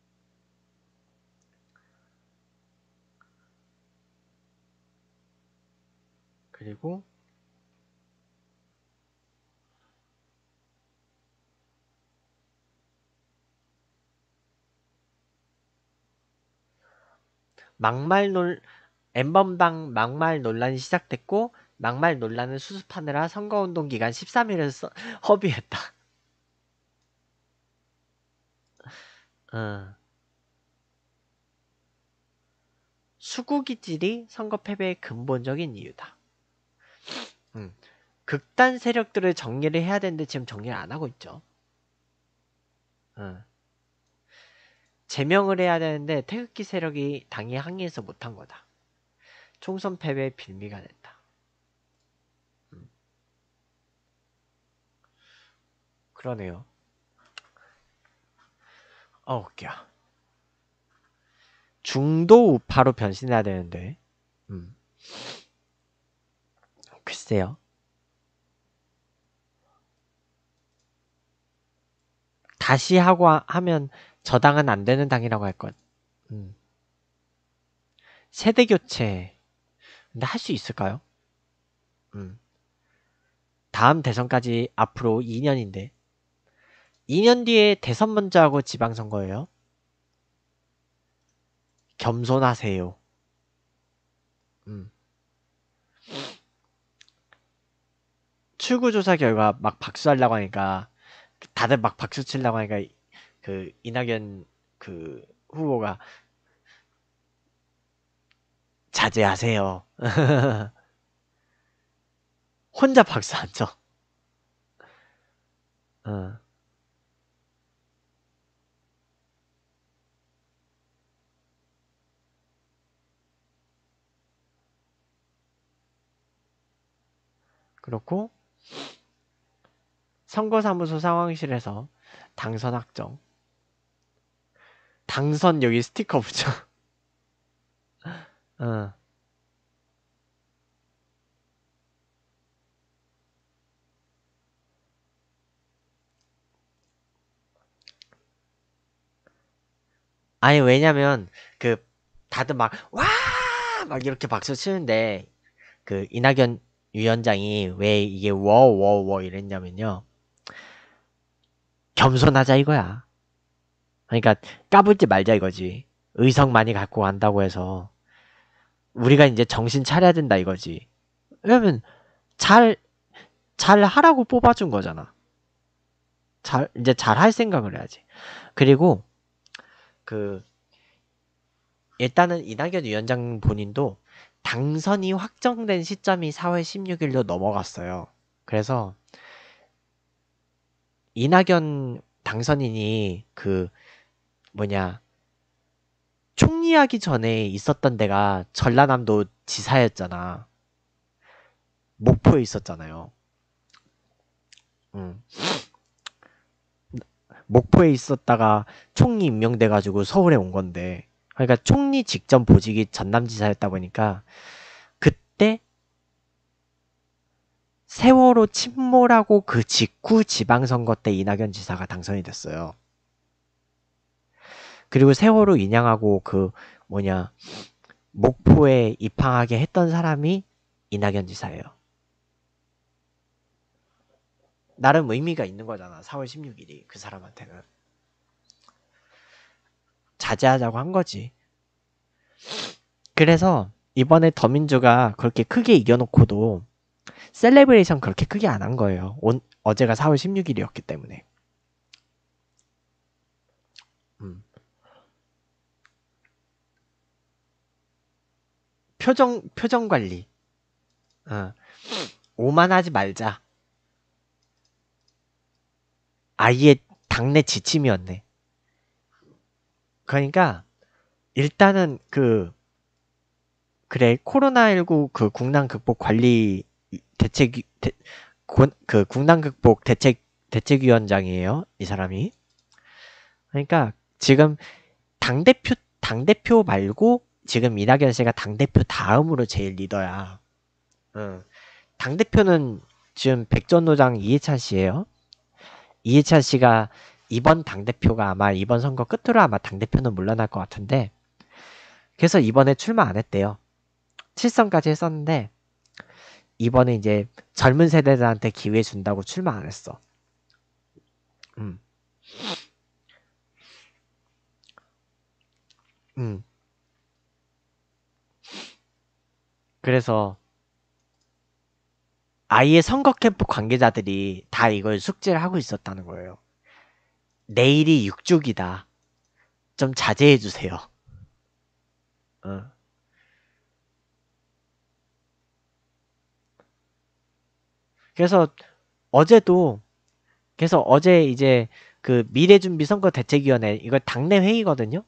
그리고 막말 논 N번방 막말 논란이 시작됐고 막말 논란을 수습하느라 선거운동 기간 13일을 허비했다. 어. 수구기질이 선거 패배의 근본적인 이유다. 음. 극단 세력들을 정리를 해야 되는데 지금 정리를 안 하고 있죠. 어. 제명을 해야 되는데 태극기 세력이 당이 항의해서 못한 거다. 총선 패배의 빌미가 됐다. 그러네요. 웃겨. 중도 우파로 변신해야 되는데. 음. 글쎄요. 다시 하고 하면 저 당은 안 되는 당이라고 할 것. 음. 세대 교체. 근데 할 수 있을까요? 음. 다음 대선까지 앞으로 2년인데 2년 뒤에 대선 먼저 하고 지방선거예요. 겸손하세요. 음. 출구조사 결과 막 박수하려고 하니까 다들 막 박수 치려고 하니까 그 이낙연 그 후보가 자제하세요. 혼자 박수 안 쳐. 어. 그렇고 선거사무소 상황실에서 당선 확정. 당선 여기 스티커 붙여. 어. 아니 왜냐면 그 다들 막 와! 막 이렇게 박수 치는데 그 이낙연 위원장이 왜 이게 워워워 이랬냐면요. 겸손하자 이거야. 그러니까 까불지 말자 이거지. 의석 많이 갖고 간다고 해서 우리가 이제 정신 차려야 된다 이거지. 왜냐면 잘 하라고 뽑아준 거잖아. 이제 잘 할 생각을 해야지. 그리고 그 일단은 이낙연 위원장 본인도 당선이 확정된 시점이 4월 16일로 넘어갔어요. 그래서 이낙연 당선인이 그 뭐냐 총리하기 전에 있었던 데가 전라남도 지사였잖아. 목포에 있었잖아요. 응. 목포에 있었다가 총리 임명돼가지고 서울에 온 건데, 그러니까 총리 직전 보직이 전남지사였다 보니까 그때 세월호 침몰하고 그 직후 지방선거 때 이낙연 지사가 당선이 됐어요. 그리고 세월호 인양하고 그 뭐냐 목포에 입항하게 했던 사람이 이낙연 지사예요. 나름 의미가 있는 거잖아. 4월 16일이 그 사람한테는. 자제하자고 한 거지. 그래서 이번에 더민주가 그렇게 크게 이겨놓고도 셀레브레이션 그렇게 크게 안 한 거예요. 어제가 4월 16일이었기 때문에. 표정 관리. 오만하지 말자. 아예 당내 지침이었네. 그러니까 일단은 그래 코로나19 그 국난 극복 관리 대책 그 국난 극복 대책위원장이에요. 이 사람이. 그러니까 지금 당대표 말고 지금 이낙연 씨가 당대표 다음으로 제일 리더야. 당대표는 지금 백전노장 이해찬 씨예요. 이해찬 씨가 이번 당대표가 아마 이번 선거 끝으로 아마 당대표는 물러날 것 같은데 그래서 이번에 출마 안 했대요. 7선까지 했었는데 이번에 이제 젊은 세대들한테 기회 준다고 출마 안 했어. 음. 그래서 아예 선거 캠프 관계자들이 다 이걸 숙지를 하고 있었다는 거예요. 내일이 6주기다. 좀 자제해 주세요. 그래서 어제도 그래서 어제 이제 그 미래준비 선거대책위원회 이거 당내 회의거든요.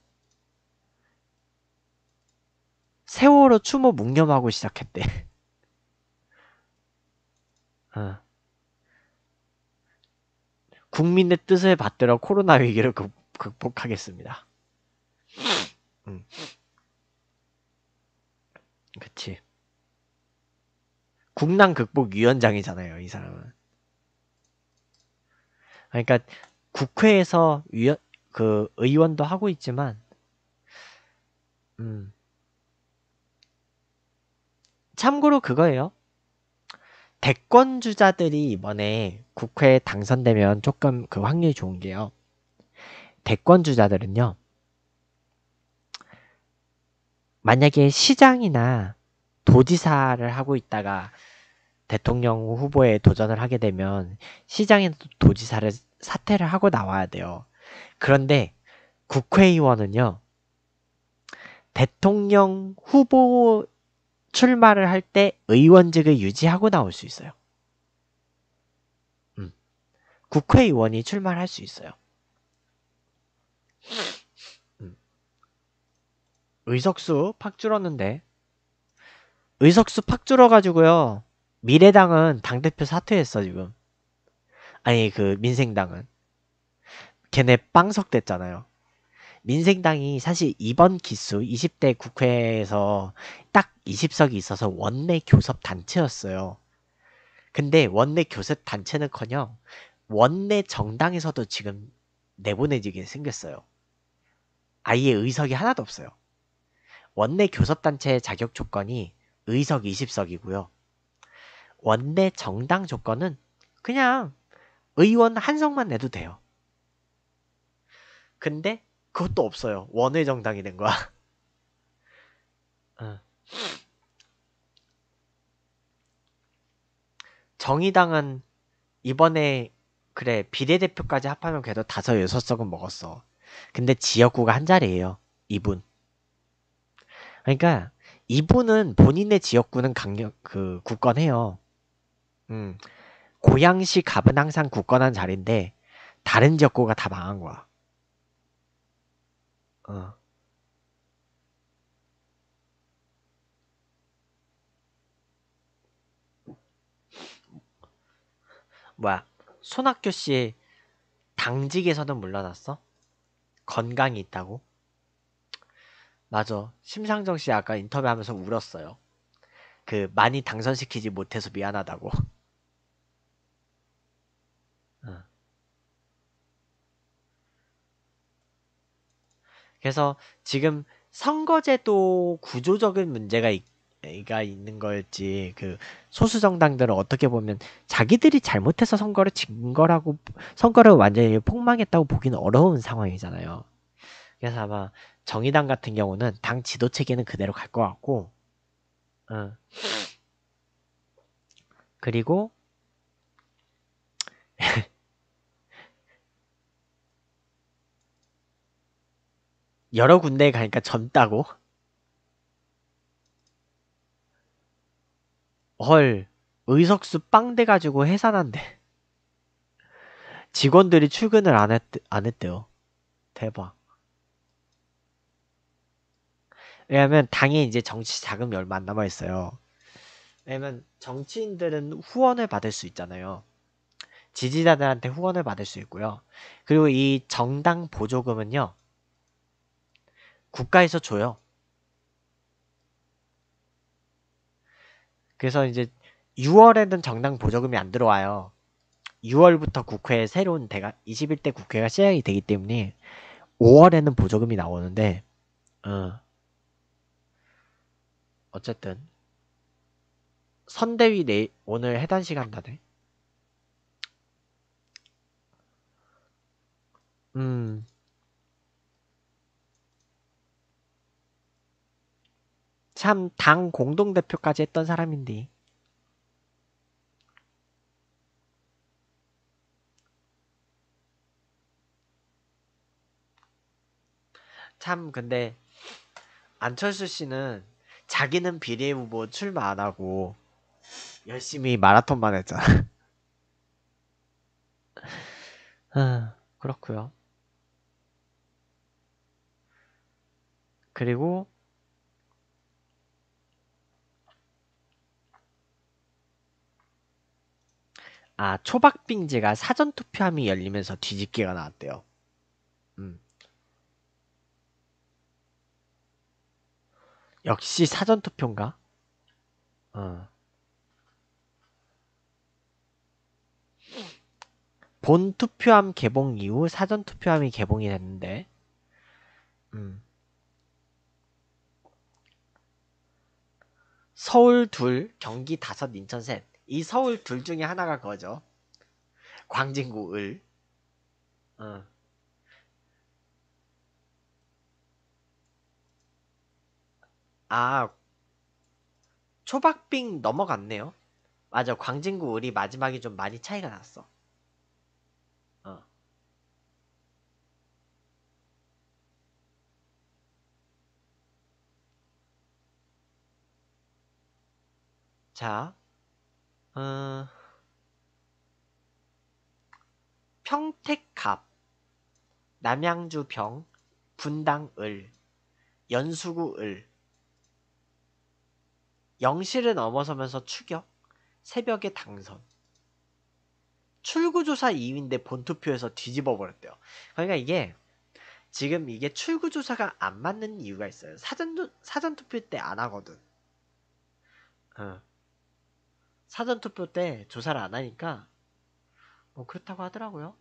세월호 추모 묵념하고 시작했대. 국민의 뜻을 받들어 코로나 위기를 극복하겠습니다. 그치. 국난 극복 위원장이잖아요, 이 사람은. 그러니까 국회에서 그 의원도 하고 있지만, 참고로 그거예요. 대권 주자들이 이번에 국회에 당선되면 조금 그 확률이 좋은 게요. 대권 주자들은요. 만약에 시장이나 도지사를 하고 있다가 대통령 후보에 도전을 하게 되면 시장이나 도지사를 사퇴를 하고 나와야 돼요. 그런데 국회의원은요. 대통령 후보 출마를 할 때 의원직을 유지하고 나올 수 있어요. 국회의원이 출마를 할 수 있어요. 의석수 팍 줄었는데 의석수 팍 줄어가지고요. 미래당은 당대표 사퇴했어 지금. 아니 그 민생당은 걔네 빵석 됐잖아요. 민생당이 사실 이번 기수 20대 국회에서 딱 20석이 있어서 원내 교섭 단체였어요. 근데 원내 교섭 단체는커녕 원내 정당에서도 지금 내보내지게 생겼어요. 아예 의석이 하나도 없어요. 원내 교섭단체 자격 조건이 의석 20석이고요. 원내 정당 조건은 그냥 의원 한 석만 내도 돼요. 근데 그것도 없어요. 원외 정당이 된 거야. 어. 정의당은 이번에 그래 비례대표까지 합하면 그래도 5, 6석은 먹었어. 근데 지역구가 한 자리예요. 이분. 그러니까 이분은 본인의 지역구는 강력 그 굳건해요. 음. 고양시 갑은 항상 굳건한 자리인데 다른 지역구가 다 망한 거야. 어. 뭐야? 손학규 씨 당직에서는 물러났어? 건강이 있다고? 맞아. 심상정 씨 아까 인터뷰하면서 울었어요. 그 많이 당선시키지 못해서 미안하다고. 어. 그래서 지금 선거제도 구조적인 문제가 가 있는 걸지 그 소수 정당들은 어떻게 보면 자기들이 잘못해서 선거를 진 거라고 선거를 완전히 폭망했다고 보기는 어려운 상황이잖아요. 그래서 아마 정의당 같은 경우는 당 지도 체계는 그대로 갈 것 같고, 어. 그리고 여러 군데에 가니까 젊다고? 헐, 의석수 빵 돼가지고 해산한대. 직원들이 출근을 안 했대요. 대박. 왜냐면 당에 이제 정치 자금이 얼마 안 남아 있어요. 왜냐면 정치인들은 후원을 받을 수 있잖아요. 지지자들한테 후원을 받을 수 있고요. 그리고 이 정당 보조금은요, 국가에서 줘요. 그래서 이제 6월에는 정당 보조금이 안 들어와요. 6월부터 국회에 새로운 21대 국회가 시작이 되기 때문에 5월에는 보조금이 나오는데, 어, 어쨌든 선대위 오늘 해단식 한다네. 음, 참 당 공동대표까지 했던 사람인데. 참 근데 안철수 씨는 자기는 비례 후보 출마 안 하고 열심히 마라톤만 했잖아. 아, 그렇고요. 그리고 초박빙제가 사전 투표함이 열리면서 뒤집기가 나왔대요. 음, 역시 사전 투표인가? 어. 본 투표함 개봉 이후 사전 투표함이 개봉이 됐는데, 음, 서울 둘, 경기 다섯, 인천 셋. 이 서울 둘 중에 하나가 그거죠. 광진구 을. 어. 아, 초박빙 넘어갔네요. 맞아, 광진구 을이 마지막에 좀 많이 차이가 났어. 어. 자, 어, 평택갑, 남양주 병, 분당 을, 연수구 을, 영시를 넘어서면서 추격, 새벽에 당선. 출구조사 2위인데 본투표에서 뒤집어 버렸대요. 그러니까 이게 지금 이게 출구조사가 안 맞는 이유가 있어요. 사전투표 때 안 하거든. 어. 사전투표 때 조사를 안 하니까 뭐 그렇다고 하더라고요.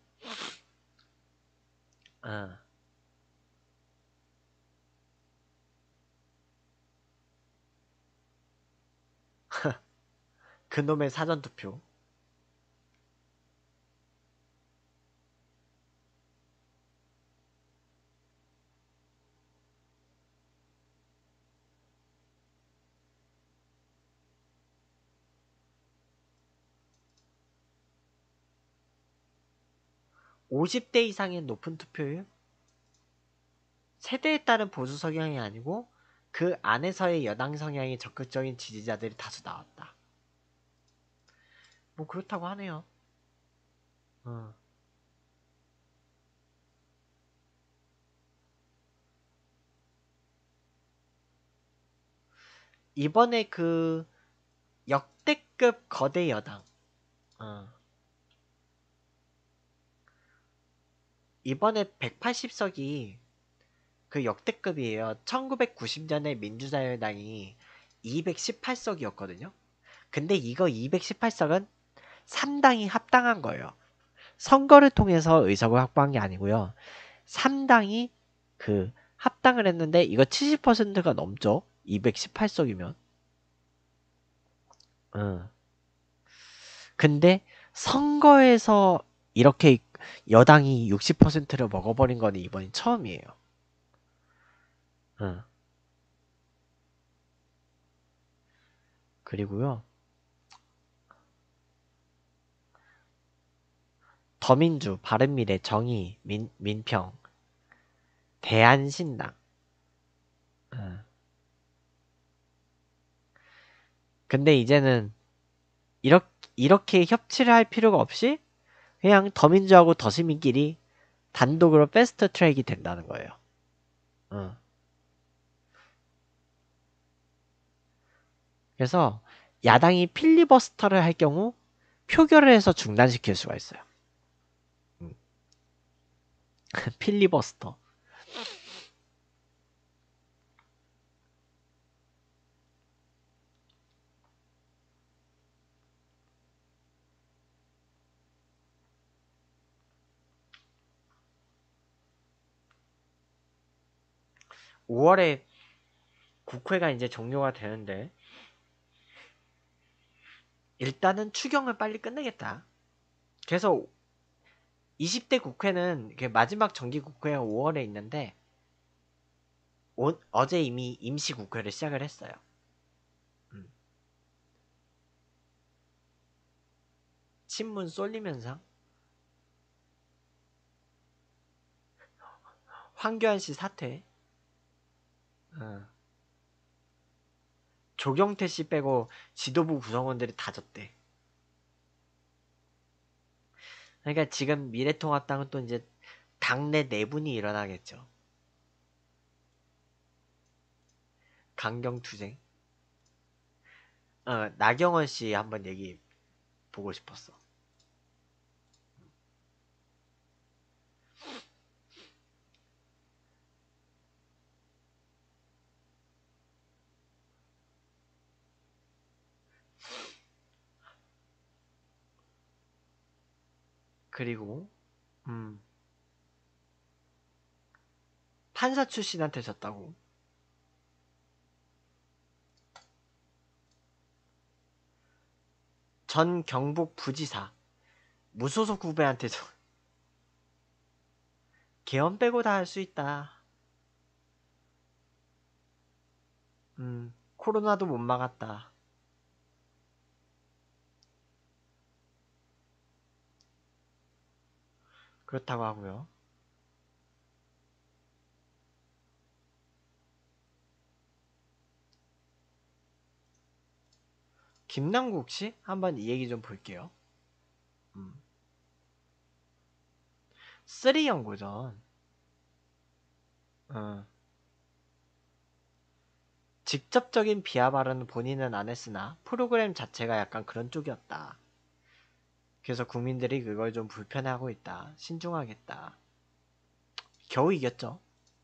어. 그놈의 사전투표. 50대 이상의 높은 투표율? 세대에 따른 보수 성향이 아니고 그 안에서의 여당 성향이 적극적인 지지자들이 다수 나왔다. 뭐 그렇다고 하네요. 어. 이번에 그 역대급 거대 여당. 어. 이번에 180석이 그 역대급이에요. 1990년에 민주자유당이 218석이었거든요. 근데 이거 218석은 3당이 합당한 거예요. 선거를 통해서 의석을 확보한 게 아니고요. 3당이 그 합당을 했는데 이거 70%가 넘죠. 218석이면. 어. 근데 선거에서 이렇게 여당이 60%를 먹어버린 거는 이번이 처음이에요. 어. 그리고요. 더민주, 바른미래, 정의, 민평, 대한신당. 어. 근데 이제는 이렇게 협치를 할 필요가 없이 그냥 더민주하고 더시민끼리 단독으로 패스트 트랙이 된다는 거예요. 어. 그래서 야당이 필리버스터를 할 경우 표결을 해서 중단시킬 수가 있어요. 필리버스터. (5월에) 국회가 이제 종료가 되는데 일단은 추경을 빨리 끝내겠다. 그래서 20대 국회는 마지막 정기 국회가 5월에 있는데 어제 이미 임시 국회를 시작을 했어요. 친문 쏠림 현상? 황교안 씨 사퇴? 어. 조경태 씨 빼고 지도부 구성원들이 다 졌대. 그러니까 지금 미래통합당은 또 이제 당내 내분이 일어나겠죠. 강경투쟁. 나경원 씨 한번 얘기 보고 싶었어. 그리고 판사 출신한테 졌다고. 전 경북 부지사 무소속 후배한테 개헌 빼고 다 할 수 있다. 코로나도 못 막았다. 그렇다고 하고요. 김남국 씨? 한번 이 얘기 좀 볼게요. 쓰리 연구전. 어. 직접적인 비하 발언은 본인은 안 했으나 프로그램 자체가 약간 그런 쪽이었다. 그래서 국민들이 그걸 좀 불편해하고 있다. 신중하겠다. 겨우 이겼죠.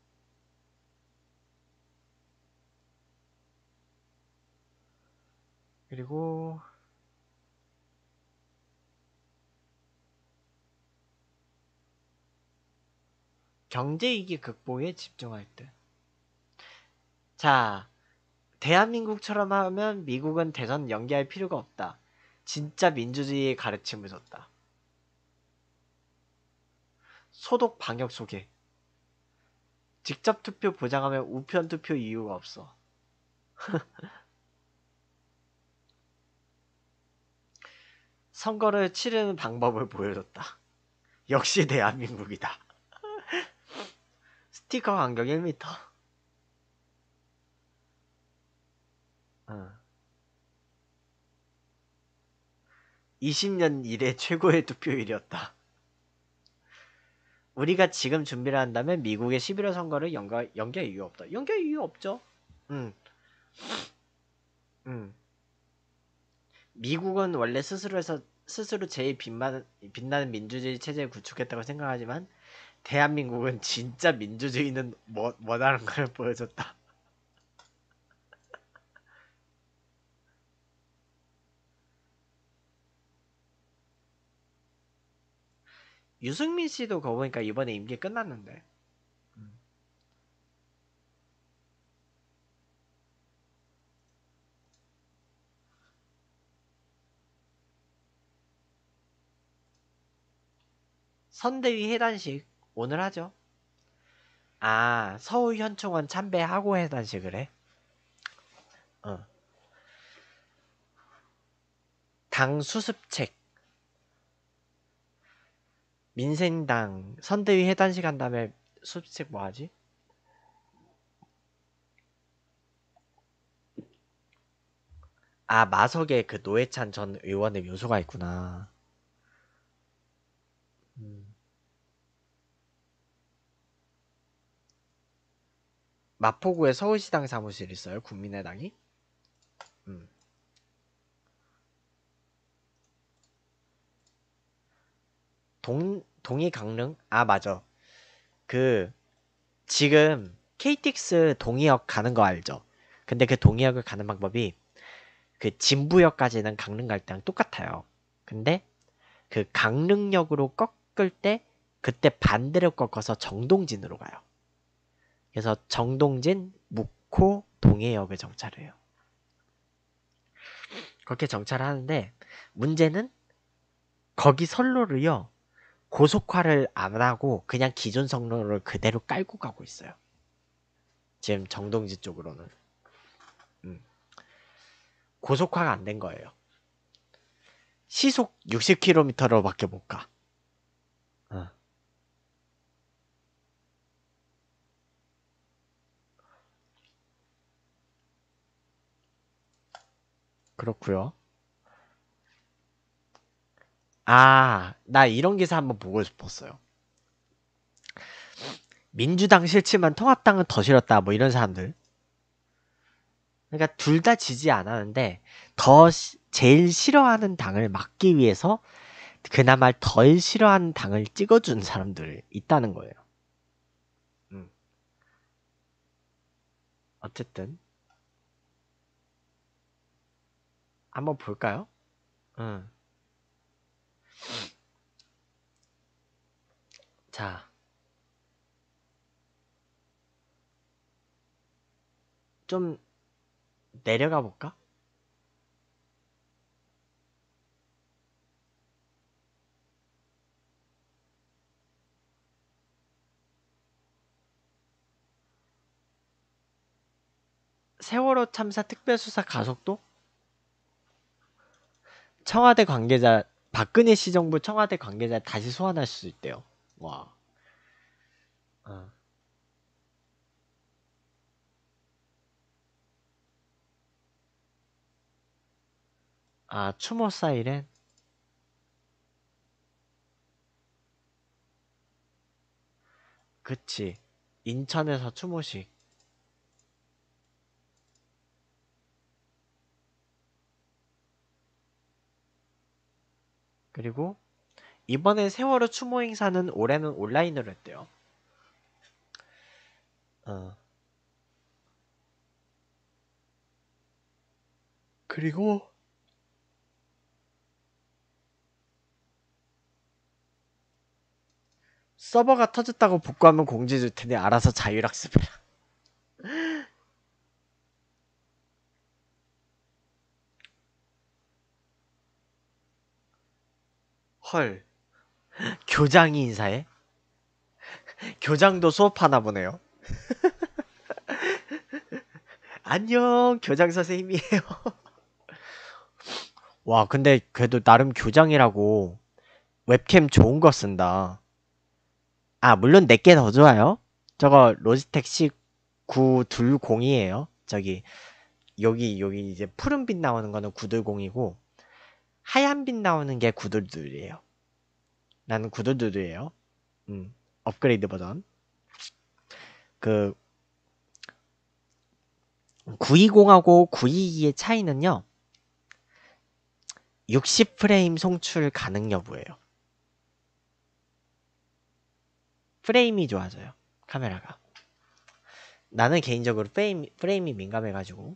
그리고 경제위기 극복에 집중할 듯. 자, 대한민국처럼 하면 미국은 대선 연기할 필요가 없다. 진짜 민주주의의 가르침을 줬다. 소독 방역 소개. 직접 투표 보장하면 우편 투표 이유가 없어. 선거를 치르는 방법을 보여줬다. 역시 대한민국이다. 스티커 간격 1m. 20년 이래 최고의 투표율이었다. 우리가 지금 준비를 한다면 미국의 11월 선거를 연기할 이유 없다. 연기할 이유 없죠. 음, 음. 미국은 원래 스스로 제일 빛나는 민주주의 체제를 구축했다고 생각하지만 대한민국은 진짜 민주주의는 뭐다는 걸 보여줬다. 유승민 씨도 그거 보니까 이번에 임기 끝났는데. 선대위 해단식 오늘 하죠. 아, 서울현충원 참배하고 해단식을 해? 어. 당 수습책. 민생당 선대위 해단식 한 다음에 수습책 뭐 하지? 아, 마석에 그 노회찬 전 의원의 묘소가 있구나. 음. 마포구에 서울시당 사무실 있어요, 국민의당이? 음. 동이 강릉? 아, 맞아. 그 지금 KTX 동이역 가는 거 알죠? 근데 그 동이역을 가는 방법이 그 진부역까지는 강릉 갈 때랑 똑같아요. 근데 그 강릉역으로 꺾을 때 그때 반대로 꺾어서 정동진으로 가요. 그래서 정동진, 묵호, 동해역을 정차해요. 그렇게 정차하는데 문제는 거기 선로를요. 고속화를 안 하고 그냥 기존 선로를 그대로 깔고 가고 있어요. 지금 정동진 쪽으로는. 음. 고속화가 안 된 거예요. 시속 60km로밖에 못 가. 어. 그렇고요. 아, 나 이런 기사 한번 보고 싶었어요. 민주당 싫지만 통합당은 더 싫었다. 뭐 이런 사람들. 그러니까 둘 다 지지 안 하는데 제일 싫어하는 당을 막기 위해서 그나마 덜 싫어하는 당을 찍어준 사람들 있다는 거예요. 음. 어쨌든 한번 볼까요? 음. 자, 좀 내려가 볼까? 세월호 참사 특별수사 가속도? 청와대 관계자 박근혜 씨 정부 청와대 관계자 다시 소환할 수 있대요. 와. 어. 아, 추모 사이렌? 그치. 인천에서 추모식. 그리고 이번에 세월호 추모 행사는 올해는 온라인으로 했대요. 그리고 서버가 터졌다고 복구하면 공지 줄 테니 알아서 자율학습해라. 헐. 교장이 인사해? 교장도 수업하나 보네요. 안녕, 교장 선생님이에요. 와, 근데 그래도 나름 교장이라고 웹캠 좋은 거 쓴다. 아, 물론 내게 더 좋아요. 저거 로지텍 C920이에요. 저기 여기 이제 푸른빛 나오는 거는 920이고 하얀빛 나오는 게 922이에요. 나는 922예요. 업그레이드 버전. 그 920하고 922의 차이는요. 60프레임 송출 가능 여부예요. 프레임이 좋아져요. 카메라가. 나는 개인적으로 프레임이 민감해가지고.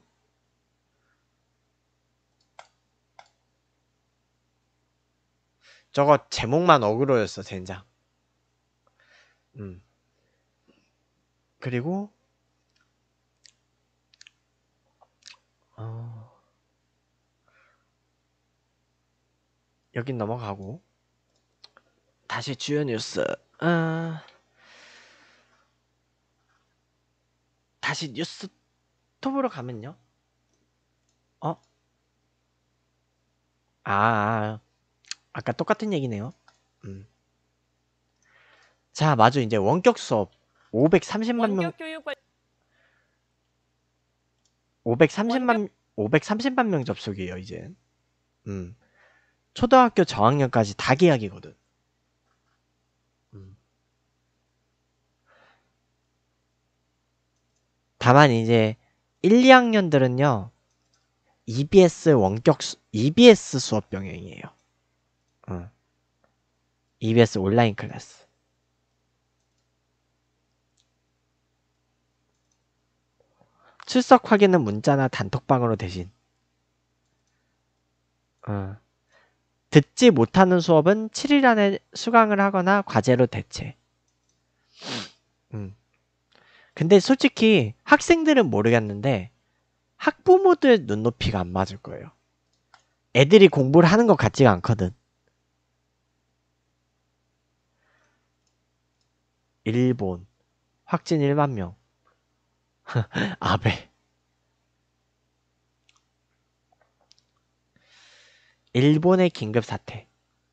저거 제목만 어그로였어, 젠장. 그리고 여긴 넘어가고 다시 주요 뉴스. 다시 뉴스 톱으로 가면요. 아까 똑같은 얘기네요. 자, 마저 이제 원격 수업 530만 명. 530만 명 접속이에요, 이제. 초등학교 저학년까지 다 계약이거든. 다만 이제 1, 2학년들은요. EBS 수업 병행이에요. EBS 온라인 클래스. 출석 확인은 문자나 단톡방으로 대신. 듣지 못하는 수업은 7일 안에 수강을 하거나 과제로 대체. 근데 솔직히 학생들은 모르겠는데 학부모들 눈높이가 안 맞을 거예요. 애들이 공부를 하는 것 같지가 않거든. 일본 확진 1만 명. 아베. 일본의 긴급 사태.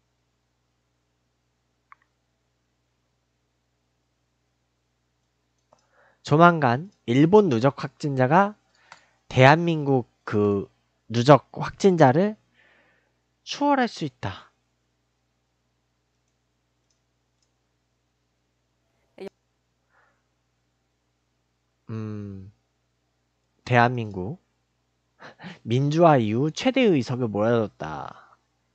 조만간 일본 누적 확진자가 대한민국 그 누적 확진자를 추월할 수 있다. 대한민국 민주화 이후 최대 의석을 몰아줬다.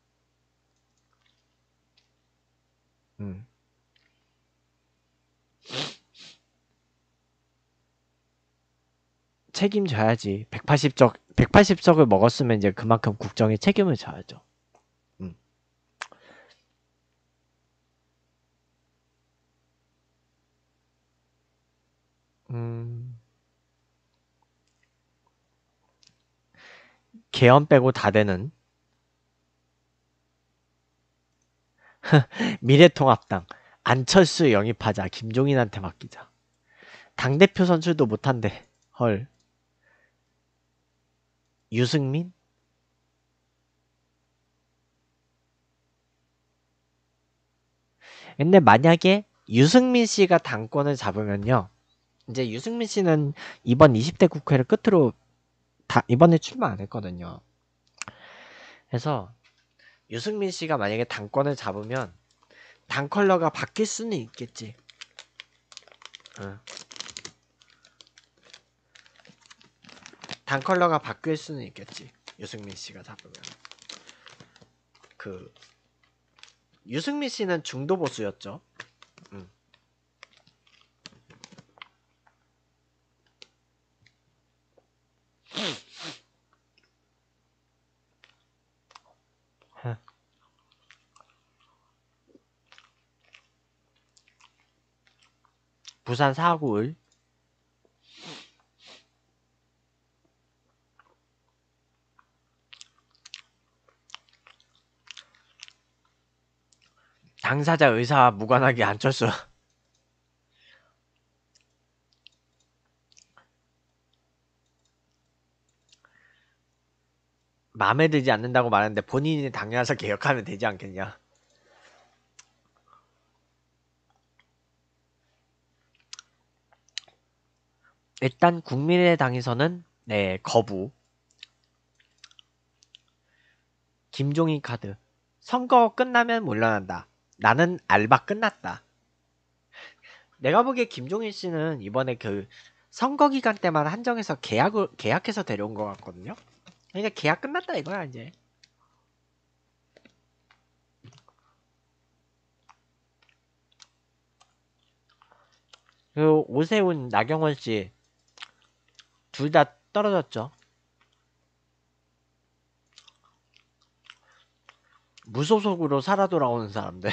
책임져야지. 180석을 먹었으면 이제 그만큼 국정에 책임을 져야죠. 개헌 빼고 다 되는 미래통합당 안철수 영입하자. 김종인한테 맡기자. 당대표 선출도 못한대. 헐. 유승민? 근데 만약에 유승민 씨가 당권을 잡으면요. 이제 유승민 씨는 이번 20대 국회를 끝으로 이번에 출마 안 했거든요. 그래서 유승민 씨가 만약에 당권을 잡으면 당 컬러가 바뀔 수는 있겠지. 당 컬러가 바뀔 수는 있겠지. 유승민 씨가 잡으면. 유승민 씨는 중도 보수였죠. 음. 부산 사구을. 당사자 의사와 무관하게 안철수. 마음에 들지 않는다고 말하는데 본인이 당해서 개혁하면 되지 않겠냐. 일단 국민의당에서는 네, 거부. 김종인 카드. 선거 끝나면 물러난다. 나는 알바 끝났다. 내가 보기에 김종인 씨는 이번에 그 선거 기간 때만 한정해서 계약해서 데려온 것 같거든요. 그러니까 계약 끝났다 이거야 이제. 그 오세훈, 나경원 씨 둘 다 떨어졌죠. 무소속으로 살아 돌아오는 사람들.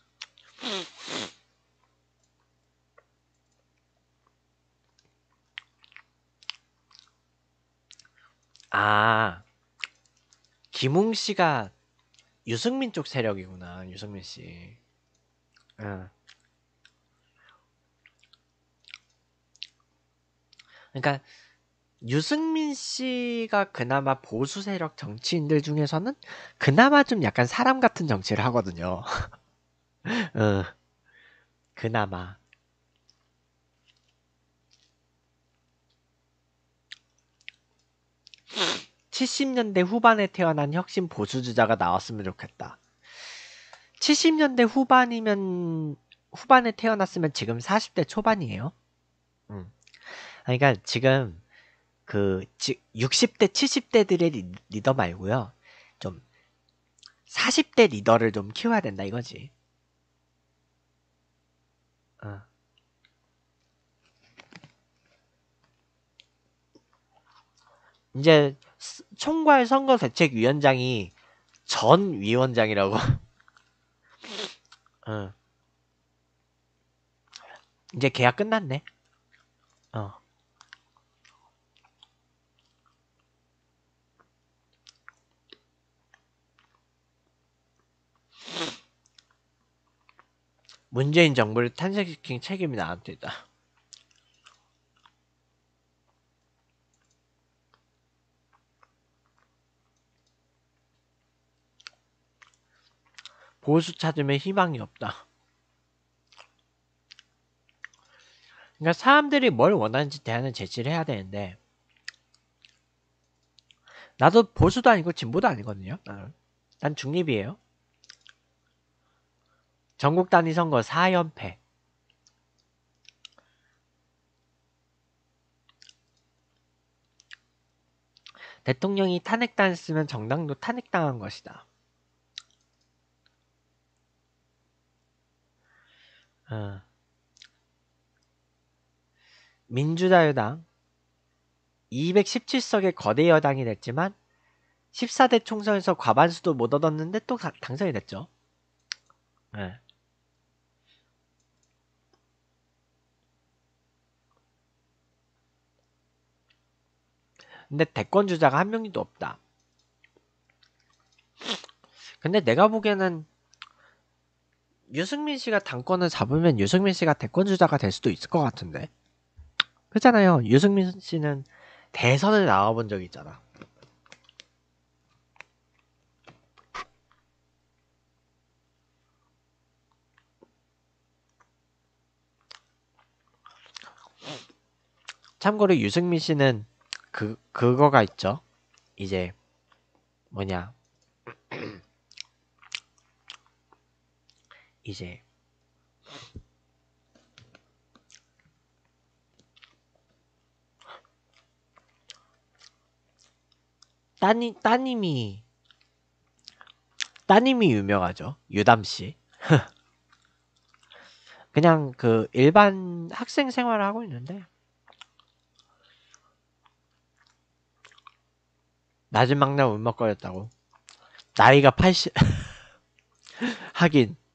아, 김웅 씨가 유승민 쪽 세력이구나. 유승민 씨. 응. 그러니까 유승민 씨가 그나마 보수 세력 정치인들 중에서는 그나마 좀 약간 사람 같은 정치를 하거든요. 응, 그나마. 70년대 후반에 태어난 혁신 보수주자가 나왔으면 좋겠다. 70년대 후반에 태어났으면 지금 40대 초반이에요. 음. 그러니까 지금 60대, 70대들의 리더 말고요. 좀 40대 리더를 좀 키워야 된다 이거지. 어. 이제 총괄 선거대책위원장이 전 위원장이라고. 어. 이제 계약 끝났네. 어. 문재인 정부를 탄생시킨 책임이 나한테 있다. 보수 찾으면 희망이 없다. 그러니까 사람들이 뭘 원하는지 대안을 제시를 해야 되는데 나도 보수도 아니고 진보도 아니거든요. 난 중립이에요. 전국 단위 선거 4연패. 대통령이 탄핵당했으면 정당도 탄핵당한 것이다. 어. 민주자유당 217석의 거대 여당이 됐지만 14대 총선에서 과반수도 못 얻었는데 또 당선이 됐죠. 네. 근데 대권 주자가 한 명도 없다. 근데 내가 보기에는 유승민 씨가 당권을 잡으면 유승민 씨가 대권 주자가 될 수도 있을 것 같은데. 그렇잖아요. 유승민 씨는 대선을 나와본 적이 있잖아. 참고로 유승민 씨는 그거가 있죠. 이제 뭐냐. 이제 따님이 유명하죠. 유담 씨. 그냥 그 일반 학생 생활을 하고 있는데 낮은 막내 울먹거렸다고. 나이가 80 하긴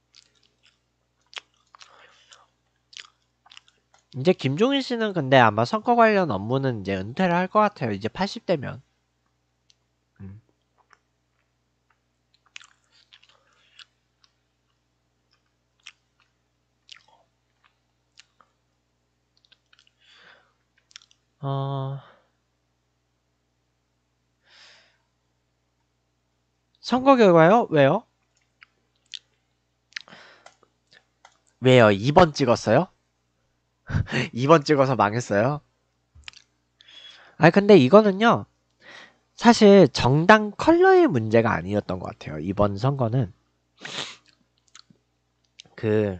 이제 김종인 씨는 근데 아마 선거 관련 업무는 이제 은퇴를 할 것 같아요. 이제 80대면. 음. 어, 선거 결과요? 왜요? 왜요? 2번 찍었어요? 2번 찍어서 망했어요? 아 근데 이거는요. 사실 정당 컬러의 문제가 아니었던 것 같아요. 이번 선거는 그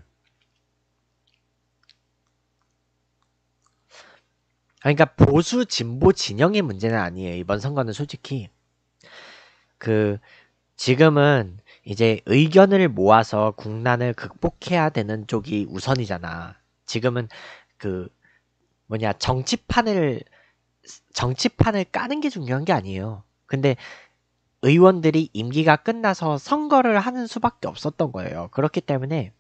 그러니까 보수 진보 진영의 문제는 아니에요. 이번 선거는 솔직히 그 지금은 이제 의견을 모아서 국난을 극복해야 되는 쪽이 우선이잖아. 지금은 그 뭐냐 정치판을 까는 게 중요한 게 아니에요. 근데 의원들이 임기가 끝나서 선거를 하는 수밖에 없었던 거예요. 그렇기 때문에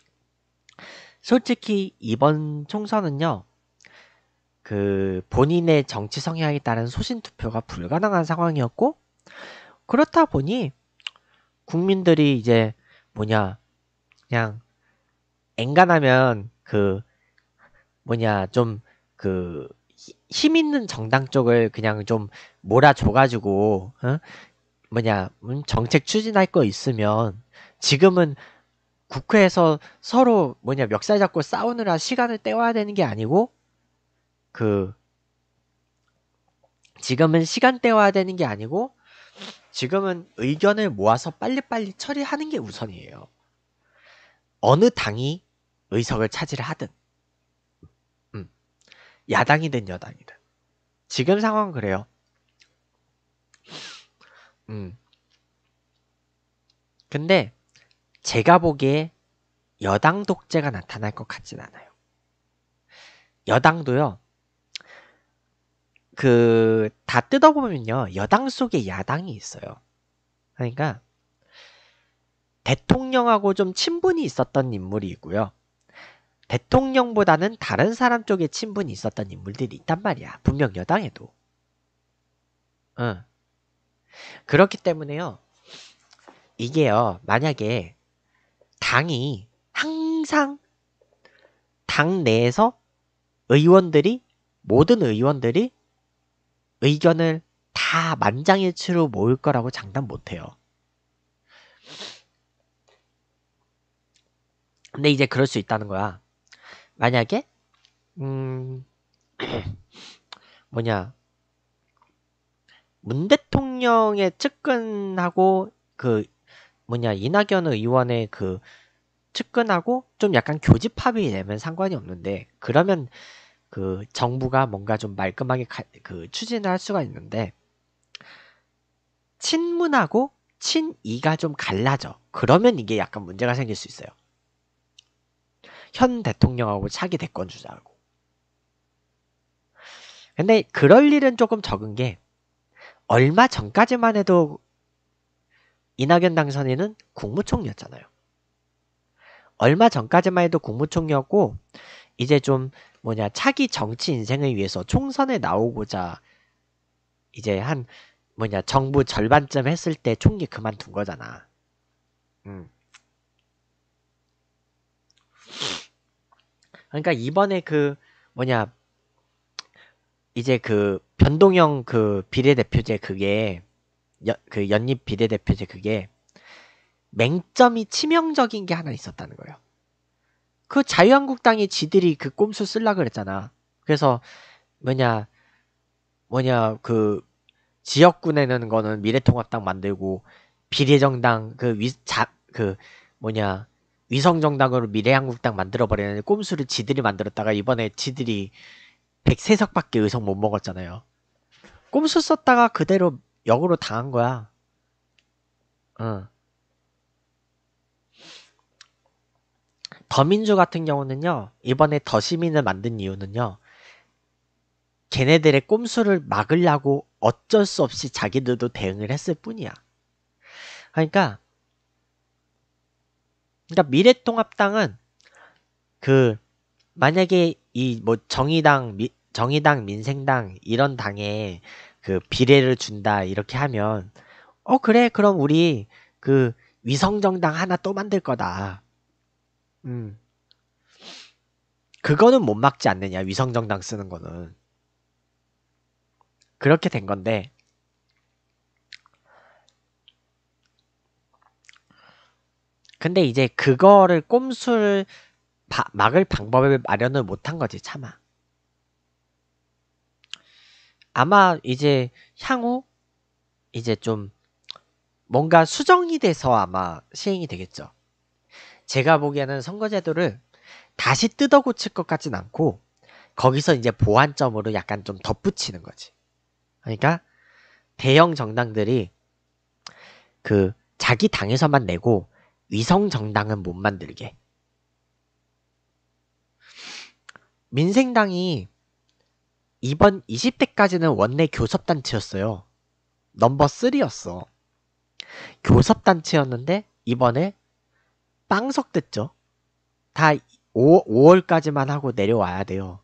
솔직히 이번 총선은요. 그 본인의 정치 성향에 따른 소신 투표가 불가능한 상황이었고 그렇다 보니 국민들이 이제 뭐냐 그냥 엔간하면 그 뭐냐 좀 그 힘 있는 정당 쪽을 그냥 좀 몰아줘가지고 어? 뭐냐 정책 추진할 거 있으면 지금은 국회에서 서로 뭐냐 멱살 잡고 싸우느라 시간을 때워야 되는 게 아니고 그 지금은 시간 때워야 되는 게 아니고 지금은 의견을 모아서 빨리빨리 처리하는 게 우선이에요. 어느 당이 의석을 차지를 하든 음, 야당이든 여당이든 지금 상황은 그래요. 음. 근데 제가 보기에 여당 독재가 나타날 것 같진 않아요. 여당도요. 그 다 뜯어보면요. 여당 속에 야당이 있어요. 그러니까 대통령하고 좀 친분이 있었던 인물이 있고요. 대통령보다는 다른 사람 쪽에 친분이 있었던 인물들이 있단 말이야. 분명 여당에도. 응. 그렇기 때문에요. 이게요. 만약에 당이 항상 당 내에서 의원들이 모든 의원들이 의견을 다 만장일치로 모을 거라고 장담 못해요. 근데 이제 그럴 수 있다는 거야. 만약에 음 뭐냐 문 대통령의 측근하고 그 뭐냐 이낙연 의원의 그 측근하고 좀 약간 교집합이 되면 상관이 없는데 그러면 그 정부가 뭔가 좀 말끔하게 그 추진을 할 수가 있는데 친문하고 친이가 좀 갈라져. 그러면 이게 약간 문제가 생길 수 있어요. 현 대통령하고 차기 대권 주자하고. 근데 그럴 일은 조금 적은 게 얼마 전까지만 해도 이낙연 당선인은 국무총리였잖아요. 얼마 전까지만 해도 국무총리였고 이제 좀 뭐냐 차기 정치 인생을 위해서 총선에 나오고자 이제 한 뭐냐 정부 절반쯤 했을 때 총리 그만둔 거잖아. 음. 그러니까 이번에 그 뭐냐 이제 그 변동형 그 비례대표제 그게 그 연립 비례대표제 그게 맹점이 치명적인 게 하나 있었다는 거예요. 그 자유한국당이 지들이 그 꼼수 쓸라 그랬잖아. 그래서 뭐냐 그 지역구 내는 거는 미래통합당 만들고 비례정당 그 뭐냐 위성정당으로 미래한국당 만들어버리는 꼼수를 지들이 만들었다가 이번에 지들이 103석밖에 의석 못 먹었잖아요. 꼼수 썼다가 그대로 역으로 당한 거야. 응. 더민주 같은 경우는요, 이번에 더시민을 만든 이유는요, 걔네들의 꼼수를 막으려고 어쩔 수 없이 자기들도 대응을 했을 뿐이야. 그러니까 미래통합당은 만약에 이 뭐 정의당, 민생당 이런 당에 비례를 준다 이렇게 하면 그래 그럼 우리 위성정당 하나 또 만들 거다. 그거는 못 막지 않느냐, 위성정당 쓰는 거는. 그렇게 된 건데, 근데 이제 그거를 꼼수를 막을 방법을 마련을 못한 거지, 차마. 아마 이제 향후 이제 좀 뭔가 수정이 돼서 아마 시행이 되겠죠. 제가 보기에는 선거제도를 다시 뜯어 고칠 것 같진 않고 거기서 이제 보완점으로 약간 좀 덧붙이는 거지. 그러니까 대형 정당들이 자기 당에서만 내고 위성 정당은 못 만들게. 민생당이 이번 20대까지는 원내 교섭단체였어요. 넘버 3였어. 교섭단체였는데 이번에 빵석 됐죠. 다 5월까지만 하고 내려와야 돼요.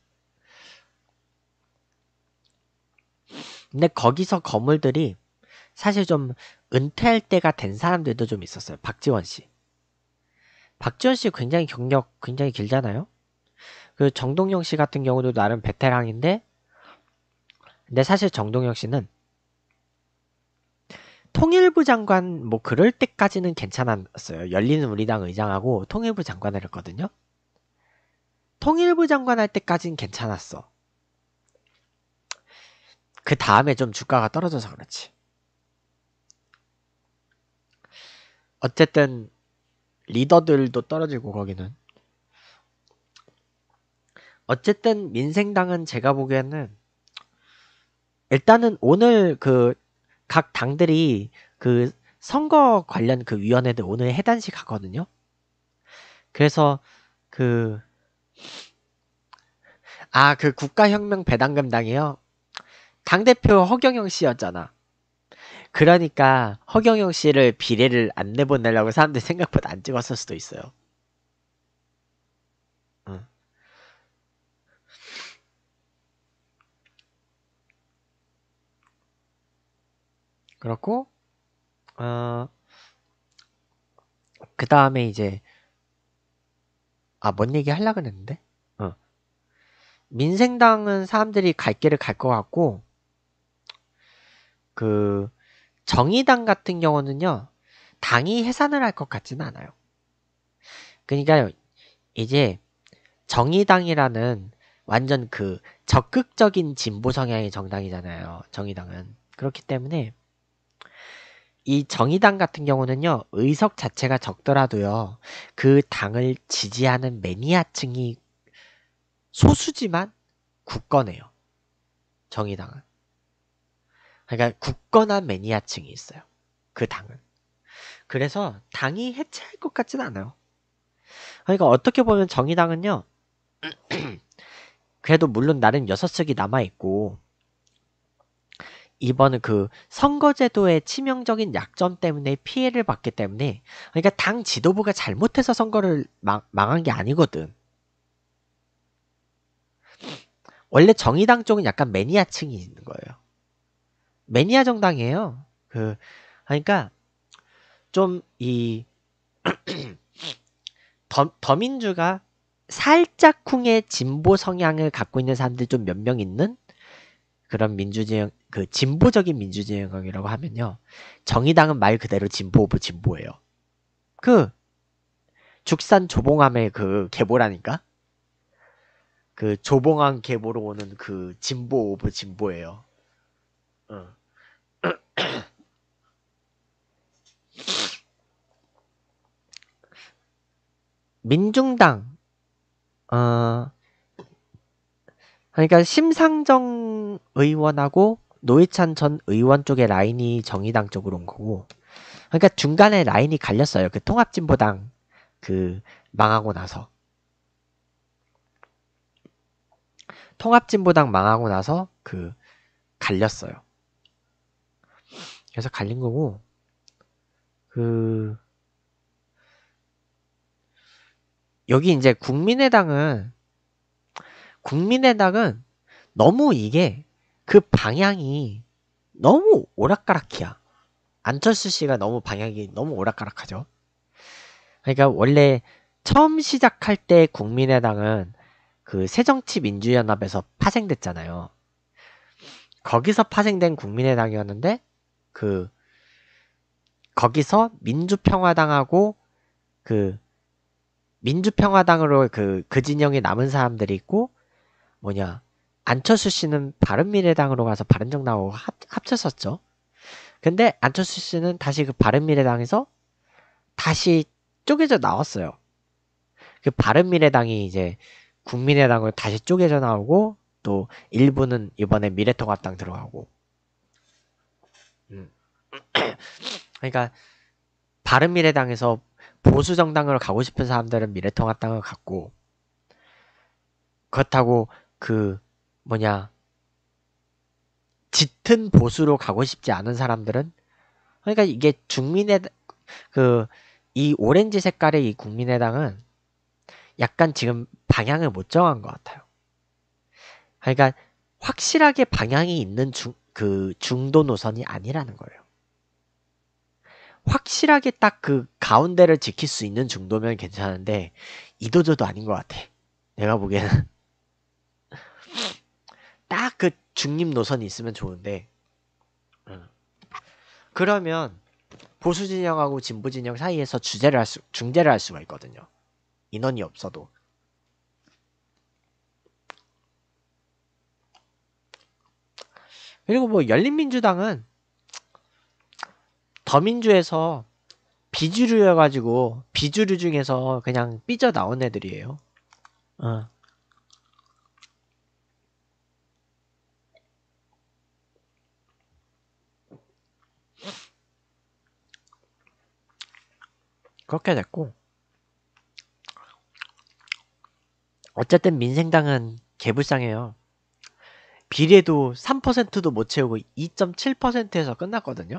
근데 거기서 거물들이 사실 좀 은퇴할 때가 된 사람들도 좀 있었어요. 박지원 씨. 박지원 씨 굉장히 경력 굉장히 길잖아요. 정동영 씨 같은 경우도 나름 베테랑인데, 근데 사실 정동영 씨는 통일부 장관 뭐 그럴 때까지는 괜찮았어요. 열리는 우리당 의장하고 통일부 장관을 했거든요. 통일부 장관 할 때까지는 괜찮았어. 그 다음에 좀 주가가 떨어져서 그렇지. 어쨌든 리더들도 떨어지고 거기는. 어쨌든 민생당은 제가 보기에는 일단은 오늘 각 당들이 선거 관련 위원회들 오늘 해단식 하거든요. 그래서 국가혁명 배당금당이요. 당대표 허경영 씨였잖아. 그러니까 허경영 씨를 비례를 안 내보내려고 사람들이 생각보다 안 찍었을 수도 있어요. 응. 그렇고 그 다음에 이제 뭔 얘기 하려고 그랬는데? 민생당은 사람들이 갈 길을 갈 것 같고 정의당 같은 경우는요. 당이 해산을 할 것 같지는 않아요. 그러니까 이제 정의당이라는 완전 적극적인 진보 성향의 정당이잖아요. 정의당은. 그렇기 때문에 이 정의당 같은 경우는요. 의석 자체가 적더라도요. 그 당을 지지하는 매니아층이 소수지만 굳건해요. 정의당은. 그러니까 굳건한 매니아층이 있어요. 그 당은. 그래서 당이 해체할 것 같지는 않아요. 그러니까 어떻게 보면 정의당은요. 그래도 물론 나름 6석이 남아있고 이번은 선거제도의 치명적인 약점 때문에 피해를 받기 때문에 그러니까 당 지도부가 잘못해서 선거를 망한 게 아니거든. 원래 정의당 쪽은 약간 매니아층이 있는 거예요. 매니아 정당이에요. 그러니까 좀 더민주가 살짝쿵의 진보 성향을 갖고 있는 사람들이 좀 몇 명 있는 그런 민주진영, 진보적인 민주진영이라고 하면요. 정의당은 말 그대로 진보 오브 진보예요. 죽산 조봉암의 계보라니까? 조봉암 계보로 오는 진보 오브 진보예요. 민중당, 그러니까 심상정 의원하고 노회찬 전 의원 쪽의 라인이 정의당 쪽으로 온 거고, 그러니까 중간에 라인이 갈렸어요. 통합진보당 그 망하고 나서 통합진보당 망하고 나서 그 갈렸어요. 그래서 갈린 거고 그 여기 이제 국민의당은 너무 이게 그 방향이 너무 오락가락이야. 안철수 씨가 너무 방향이 너무 오락가락하죠. 그러니까 원래 처음 시작할 때 국민의당은 그 새정치민주연합에서 파생됐잖아요. 거기서 파생된 국민의당이었는데 그 거기서 민주평화당하고 그 민주평화당으로 그 진영에 남은 사람들이 있고 뭐냐 안철수 씨는 바른미래당으로 가서 바른정당하고 합쳤었죠. 근데 안철수 씨는 다시 그 바른미래당에서 다시 쪼개져 나왔어요. 그 바른미래당이 이제 국민의당으로 다시 쪼개져 나오고 또 일부는 이번에 미래통합당 들어가고 그러니까 바른미래당에서 보수정당으로 가고 싶은 사람들은 미래통합당을 갔고 그렇다고 그 뭐냐 짙은 보수로 가고 싶지 않은 사람들은 그러니까 이게 그 이 오렌지 색깔의 이 국민의당은 약간 지금 방향을 못 정한 것 같아요. 그러니까 확실하게 방향이 있는 그 중도 노선이 아니라는 거예요. 확실하게 딱 그 가운데를 지킬 수 있는 정도면 괜찮은데 이도저도 아닌 것 같아. 내가 보기에는 딱 그 중립 노선이 있으면 좋은데 그러면 보수 진영하고 진보 진영 사이에서 중재를 할 수가 있거든요. 인원이 없어도. 그리고 뭐 열린민주당은 더민주에서 비주류여가지고 비주류 중에서 그냥 삐져나온 애들이에요. 어. 그렇게 됐고 어쨌든 민생당은 개불쌍해요. 비례도 3%도 못 채우고 2.7%에서 끝났거든요.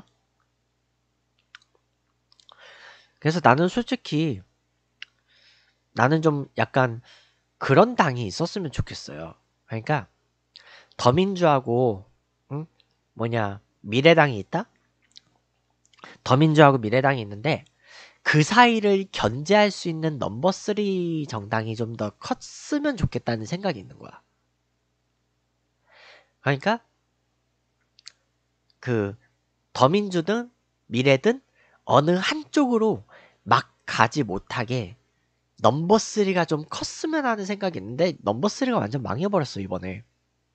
그래서 나는 솔직히 나는 좀 약간 그런 당이 있었으면 좋겠어요. 그러니까 더민주하고 응? 뭐냐 미래당이 있다? 더민주하고 미래당이 있는데 그 사이를 견제할 수 있는 넘버 3 정당이 좀 더 컸으면 좋겠다는 생각이 있는 거야. 그러니까 그 더민주든 미래든 어느 한쪽으로 막 가지 못하게 넘버 3가 좀 컸으면 하는 생각이 있는데 넘버 3가 완전 망해버렸어 이번에.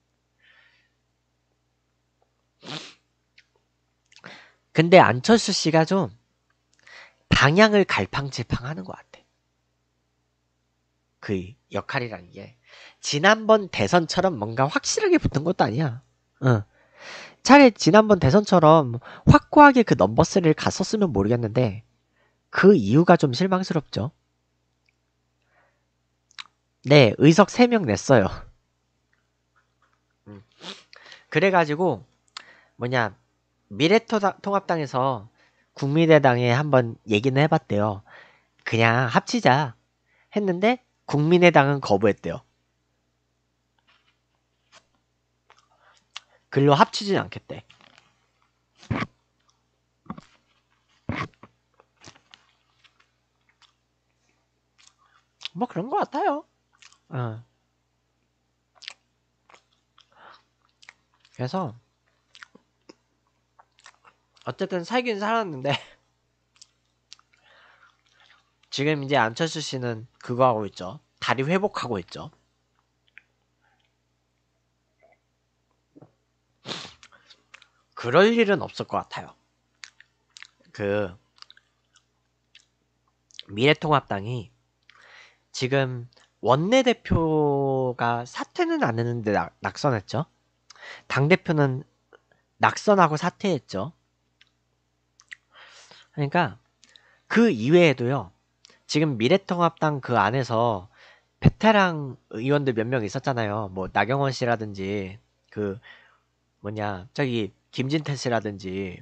근데 안철수 씨가 좀 방향을 갈팡질팡하는 것 같아. 그 역할이라는 게 지난번 대선처럼 뭔가 확실하게 붙은 것도 아니야. 응. 차라리 지난번 대선처럼 확고하게 그 넘버 3를 갔었으면 모르겠는데 그 이유가 좀 실망스럽죠. 네, 의석 3명 냈어요. 그래가지고 뭐냐 미래통합당에서 국민의당에 한번 얘기는 해봤대요. 그냥 합치자 했는데 국민의당은 거부했대요. 글로 합치진 않겠대. 뭐 그런 것 같아요. 어. 그래서 어쨌든 살긴 살았는데 지금 이제 안철수 씨는 그거 하고 있죠. 다리 회복하고 있죠. 그럴 일은 없을 것 같아요. 그 미래통합당이 지금 원내대표가 사퇴는 안 했는데 낙선했죠. 당대표는 낙선하고 사퇴했죠. 그러니까 그 이외에도요. 지금 미래통합당 그 안에서 베테랑 의원들 몇 명 있었잖아요. 뭐 나경원 씨라든지 그 뭐냐 저기 김진태 씨라든지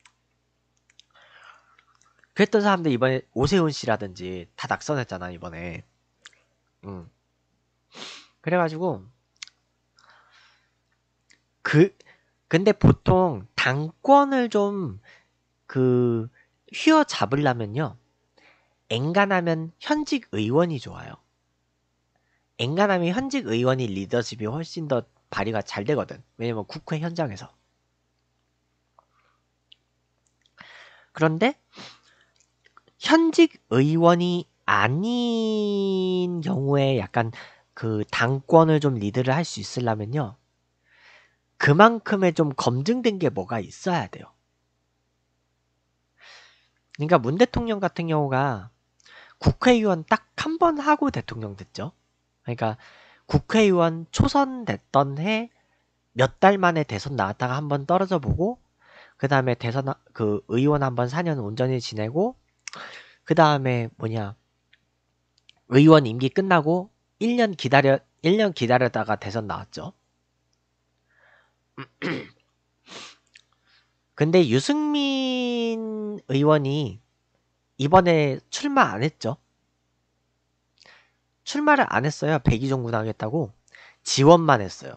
그랬던 사람들 이번에 오세훈 씨라든지 다 낙선했잖아 이번에. 음. 그래가지고 그 근데 보통 당권을 좀 그 휘어잡으려면요. 엔간하면 현직 의원이 좋아요. 엔간하면 현직 의원이 리더십이 훨씬 더 발휘가 잘 되거든. 왜냐면 국회 현장에서. 그런데 현직 의원이 아닌 경우에 약간 그 당권을 좀 리드를 할 수 있으려면요. 그만큼의 좀 검증된 게 뭐가 있어야 돼요. 그러니까 문 대통령 같은 경우가 국회의원 딱 한 번 하고 대통령 됐죠. 그러니까 국회의원 초선 됐던 해 몇 달 만에 대선 나왔다가 한 번 떨어져 보고 그 다음에 대선 그 의원 한 번 4년 온전히 지내고 그 다음에 뭐냐 의원 임기 끝나고 1년 기다려다가 대선 나왔죠. 근데 유승민 의원이 이번에 출마 안 했죠. 출마를 안 했어요. 백의종군 하겠다고 지원만 했어요.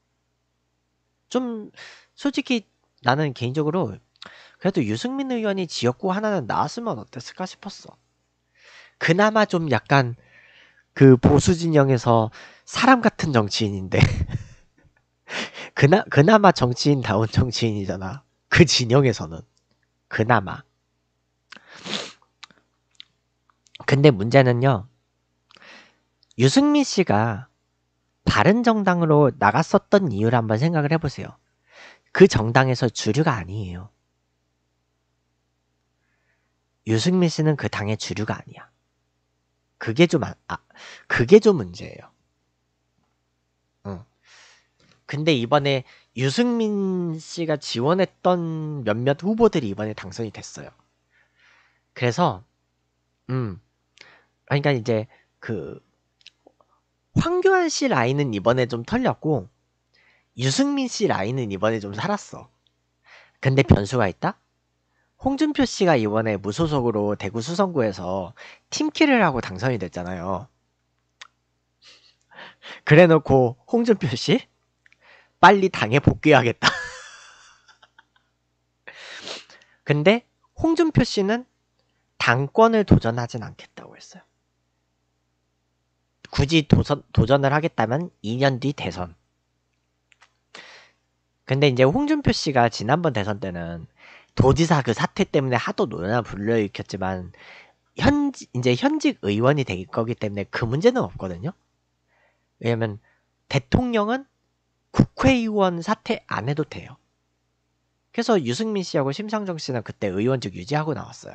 좀 솔직히 나는 개인적으로 그래도 유승민 의원이 지역구 하나는 나왔으면 어땠을까 싶었어. 그나마 좀 약간 그 보수 진영에서 사람 같은 정치인인데 그나마 정치인다운 정치인이잖아. 그 진영에서는 그나마. 근데 문제는요. 유승민 씨가 바른정당으로 나갔었던 이유를 한번 생각을 해보세요. 그 정당에서 주류가 아니에요. 유승민 씨는 그 당의 주류가 아니야. 그게 좀 문제예요. 응. 근데 이번에 유승민 씨가 지원했던 몇몇 후보들이 이번에 당선이 됐어요. 그래서, 그러니까 이제 그 황교안 씨 라인은 이번에 좀 털렸고, 유승민 씨 라인은 이번에 좀 살았어. 근데 변수가 있다? 홍준표 씨가 이번에 무소속으로 대구 수성구에서 팀킬을 하고 당선이 됐잖아요. 그래 놓고 홍준표 씨? 빨리 당에 복귀하겠다. 근데 홍준표 씨는 당권을 도전하진 않겠다고 했어요. 굳이 도전을 하겠다면 2년 뒤 대선. 근데 이제 홍준표 씨가 지난번 대선 때는 도지사 그 사태 때문에 하도 논란 불러일으켰지만 이제 현직 의원이 될 거기 때문에 그 문제는 없거든요. 왜냐면 대통령은 국회의원 사퇴 안 해도 돼요. 그래서 유승민 씨하고 심상정 씨는 그때 의원직 유지하고 나왔어요.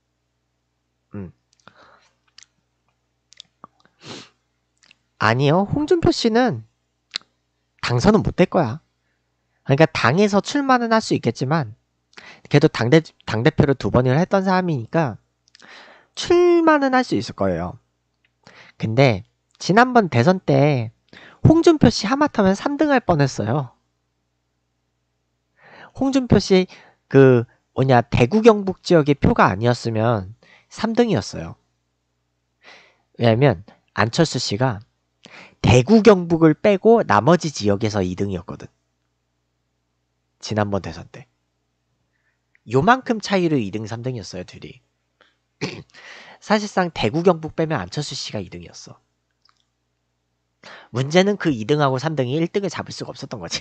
아니요. 홍준표 씨는 당선은 못 될 거야. 그러니까 당에서 출마는 할 수 있겠지만 걔도 당대표를 2번을 했던 사람이니까 출마는 할 수 있을 거예요. 근데 지난번 대선 때 홍준표 씨 하마터면 3등 할 뻔했어요. 홍준표 씨 그 뭐냐 대구 경북 지역의 표가 아니었으면 3등이었어요. 왜냐면 안철수 씨가 대구 경북을 빼고 나머지 지역에서 2등이었거든. 지난번 대선 때. 요만큼 차이로 2등 3등이었어요 둘이. 사실상 대구 경북 빼면 안철수 씨가 2등이었어. 문제는 그 2등하고 3등이 1등을 잡을 수가 없었던 거지.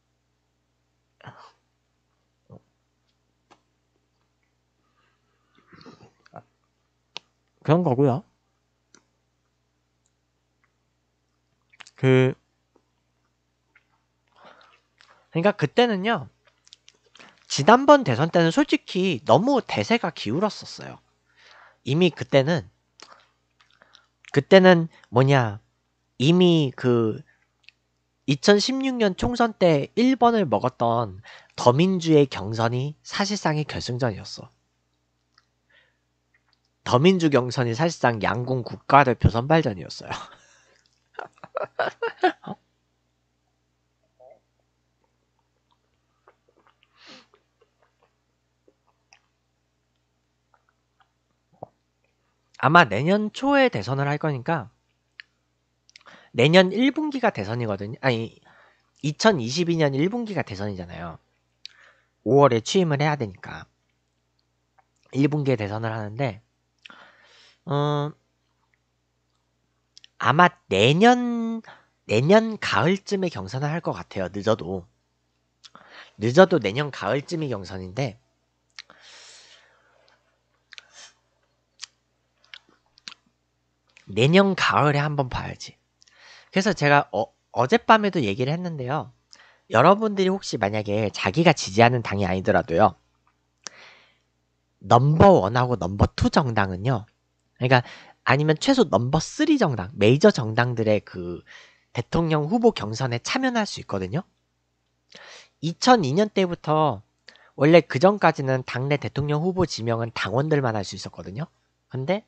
그런 거고요. 그러니까 그때는요. 지난번 대선 때는 솔직히 너무 대세가 기울었었어요. 이미 그때는 뭐냐 이미 그 2016년 총선 때 1번을 먹었던 더민주의 경선이 사실상의 결승전이었어. 더민주 경선이 사실상 양궁 국가대표 선발전이었어요. 아마 내년 초에 대선을 할 거니까 내년 1분기가 대선이거든요. 아니 2022년 1분기가 대선이잖아요. 5월에 취임을 해야 되니까 1분기에 대선을 하는데 아마 내년 가을쯤에 경선을 할 것 같아요. 늦어도 내년 가을쯤이 경선인데 내년 가을에 한번 봐야지. 그래서 제가 어젯밤에도 얘기를 했는데요. 여러분들이 혹시 만약에 자기가 지지하는 당이 아니더라도요. 넘버1하고 넘버2 정당은요. 그러니까 아니면 최소 넘버3 정당, 메이저 정당들의 그 대통령 후보 경선에 참여할 수 있거든요. 2002년 때부터 원래 그 전까지는 당내 대통령 후보 지명은 당원들만 할 수 있었거든요. 근데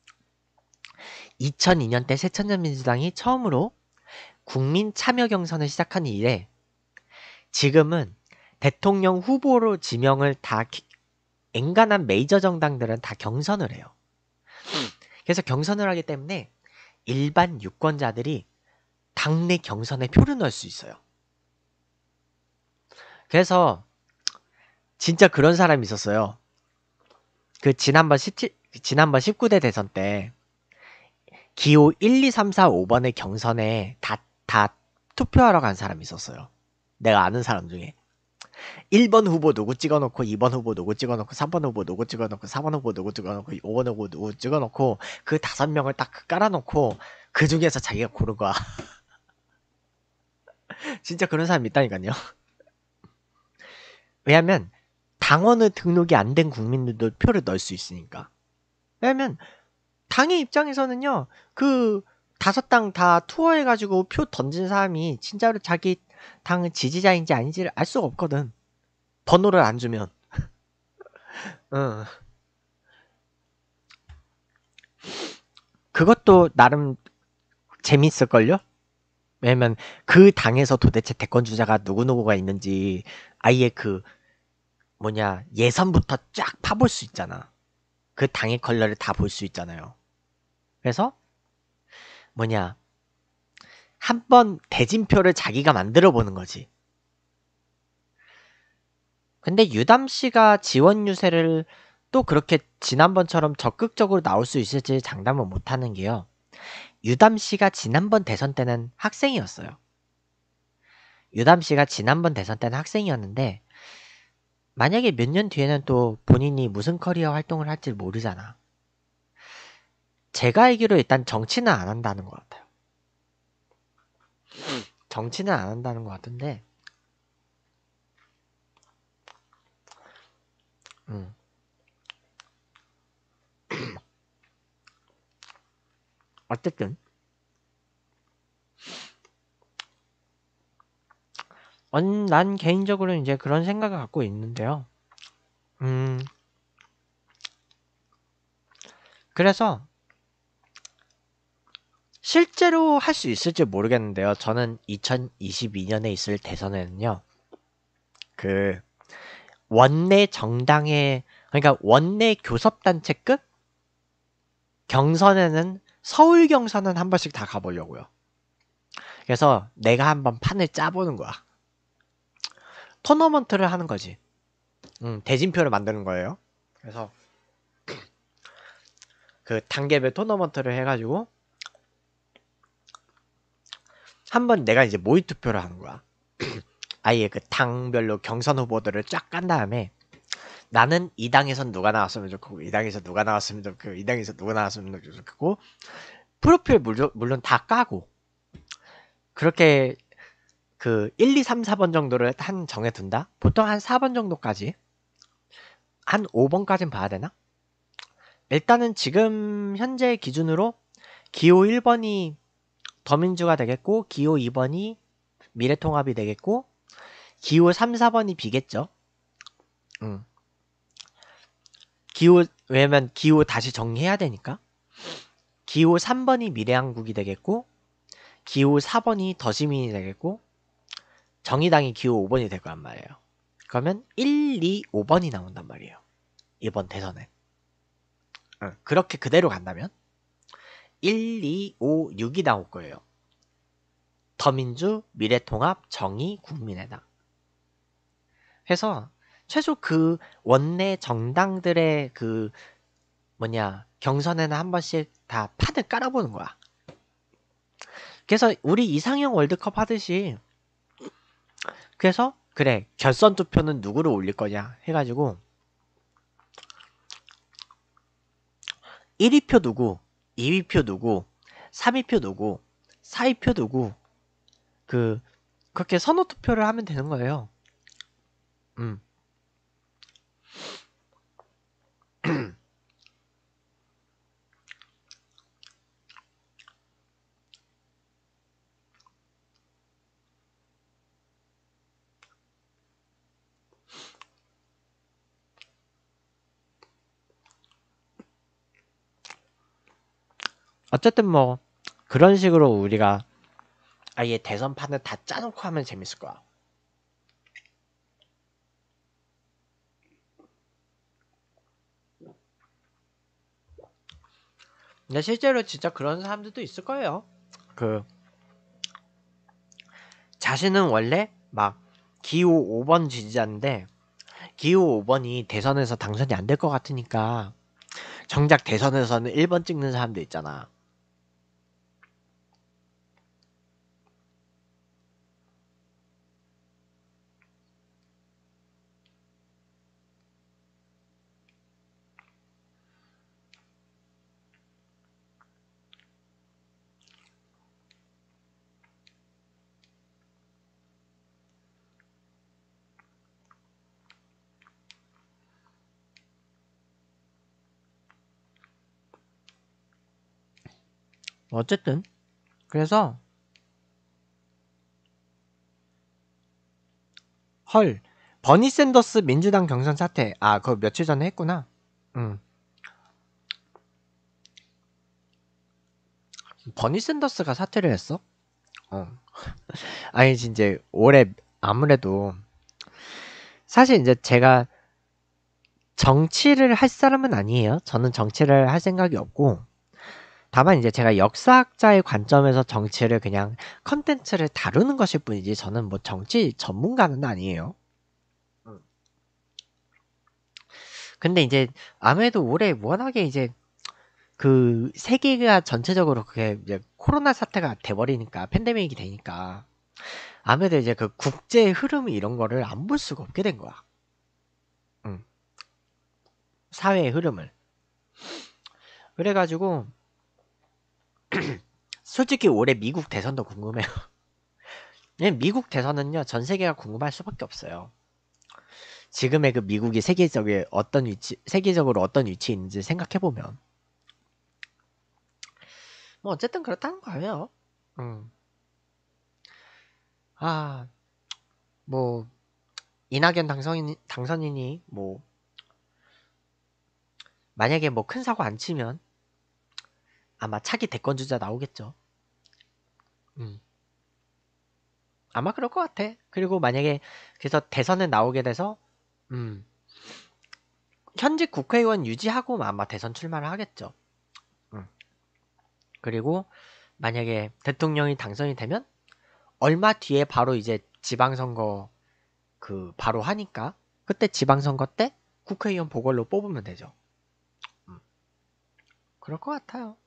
2002년 때 새천년민주당이 처음으로 국민 참여 경선을 시작한 이래 지금은 대통령 후보로 지명을 다 엔간한 메이저 정당들은 다 경선을 해요. 그래서 경선을 하기 때문에 일반 유권자들이 당내 경선에 표를 넣을 수 있어요. 그래서 진짜 그런 사람이 있었어요. 그 지난번 19대 대선 때 기호 1, 2, 3, 4, 5번의 경선에 다 투표하러 간 사람이 있었어요. 내가 아는 사람 중에 1번 후보 누구 찍어놓고 2번 후보 누구 찍어놓고 3번 후보 누구 찍어놓고 4번 후보 누구 찍어놓고 5번 후보 누구 찍어놓고 그 5명을 딱 깔아놓고 그 중에서 자기가 고른 거야. 진짜 그런 사람이 있다니까요. 왜냐면 당원의 등록이 안 된 국민들도 표를 넣을 수 있으니까. 왜냐면 당의 입장에서는요. 그 5당 다 투어해가지고 표 던진 사람이 진짜로 자기 당 지지자인지 아닌지를 알 수가 없거든. 번호를 안 주면. 응. 그것도 나름 재밌을걸요? 왜냐면 그 당에서 도대체 대권 주자가 누구누구가 있는지 아예 그 예선부터 쫙 파볼 수 있잖아. 그 당의 컬러를 다 볼 수 있잖아요. 그래서 한번 대진표를 자기가 만들어 보는 거지. 근데 유담 씨가 지원 유세를 또 그렇게 지난번처럼 적극적으로 나올 수 있을지 장담은 못하는 게요. 유담 씨가 지난번 대선 때는 학생이었어요. 유담 씨가 지난번 대선 때는 학생이었는데 만약에 몇 년 뒤에는 또 본인이 무슨 커리어 활동을 할지 모르잖아. 제가 알기로 일단 정치는 안 한다는 것 같아요. 정치는 안 한다는 것 같은데 어쨌든 난 개인적으로 이제 그런 생각을 갖고 있는데요. 그래서 실제로 할 수 있을지 모르겠는데요. 저는 2022년에 있을 대선에는요. 그 원내 정당의 그러니까 원내 교섭단체급 경선에는 서울 경선은 한 번씩 다 가보려고요. 그래서 내가 한번 판을 짜보는 거야. 토너먼트를 하는 거지. 대진표를 만드는 거예요. 그래서 그 단계별 토너먼트를 해가지고 한번 내가 이제 모의 투표를 하는 거야. 아예 그 당별로 경선 후보들을 쫙 깐 다음에 나는 이 당에선 누가 나왔으면 좋고 이 당에서 누가 나왔으면 좋고 이 당에서 누가 나왔으면 좋고 프로필 물론 다 까고 그렇게 그 1, 2, 3, 4번 정도를 한 정해둔다? 보통 한 4번 정도까지 한 5번까진 봐야 되나? 일단은 지금 현재 기준으로 기호 1번이 더민주가 되겠고 기호 2번이 미래통합이 되겠고 기호 3, 4번이 비겠죠. 기호 왜냐면 기호 다시 정리해야 되니까. 기호 3번이 미래한국이 되겠고, 기호 4번이 더시민이 되겠고, 정의당이 기호 5번이 될 거란 말이에요. 그러면 1, 2, 5번이 나온단 말이에요. 이번 대선에. 그렇게 그대로 간다면 1, 2, 5, 6이 나올 거예요. 더민주, 미래통합, 정의, 국민의당. 해서 최소 그 원내 정당들의 그 경선에는 한 번씩 다 판을 깔아보는 거야. 그래서 우리 이상형 월드컵 하듯이, 그래서 그래, 결선 투표는 누구를 올릴 거냐 해가지고 1위표 누구, 2위표 누구, 3위표 누구, 4위표 누구, 그렇게 선호 투표를 하면 되는 거예요. 어쨌든 뭐 그런 식으로 우리가 아예 대선판을 다 짜놓고 하면 재밌을 거야. 근데 실제로 진짜 그런 사람들도 있을 거예요. 자신은 원래 막 기호 5번 지지자인데 기호 5번이 대선에서 당선이 안 될 것 같으니까 정작 대선에서는 1번 찍는 사람도 있잖아. 어쨌든 그래서 헐, 버니 샌더스 민주당 경선 사퇴. 아, 그거 며칠 전에 했구나. 응. 버니 샌더스가 사퇴를 했어? 어. 아니 진짜 올해 아무래도 사실 이제 제가 정치를 할 사람은 아니에요. 저는 정치를 할 생각이 없고, 다만 이제 제가 역사학자의 관점에서 정치를 그냥 컨텐츠를 다루는 것일 뿐이지 저는 뭐 정치 전문가는 아니에요. 근데 이제 아무래도 올해 워낙에 이제 그 세계가 전체적으로 그게 이제 코로나 사태가 돼버리니까 팬데믹이 되니까 아무래도 이제 그 국제 흐름 이런 거를 안 볼 수가 없게 된 거야. 응. 사회의 흐름을. 그래가지고 솔직히 올해 미국 대선도 궁금해요. 왜냐면 미국 대선은요 전 세계가 궁금할 수밖에 없어요. 지금의 그 미국이 세계적으로 어떤 위치에 있는지 생각해 보면 뭐 어쨌든 그렇다는 거예요. 음. 아, 뭐 이낙연 당선인이 뭐 만약에 뭐 큰 사고 안 치면 아마 차기 대권 주자 나오겠죠. 음. 아마 그럴 것 같아. 그리고 만약에 그래서 대선에 나오게 돼서 음. 현직 국회의원 유지하고 아마 대선 출마를 하겠죠. 음. 그리고 만약에 대통령이 당선이 되면 얼마 뒤에 바로 이제 지방선거 바로 하니까 그때 지방선거 때 국회의원 보궐로 뽑으면 되죠. 그럴 것 같아요.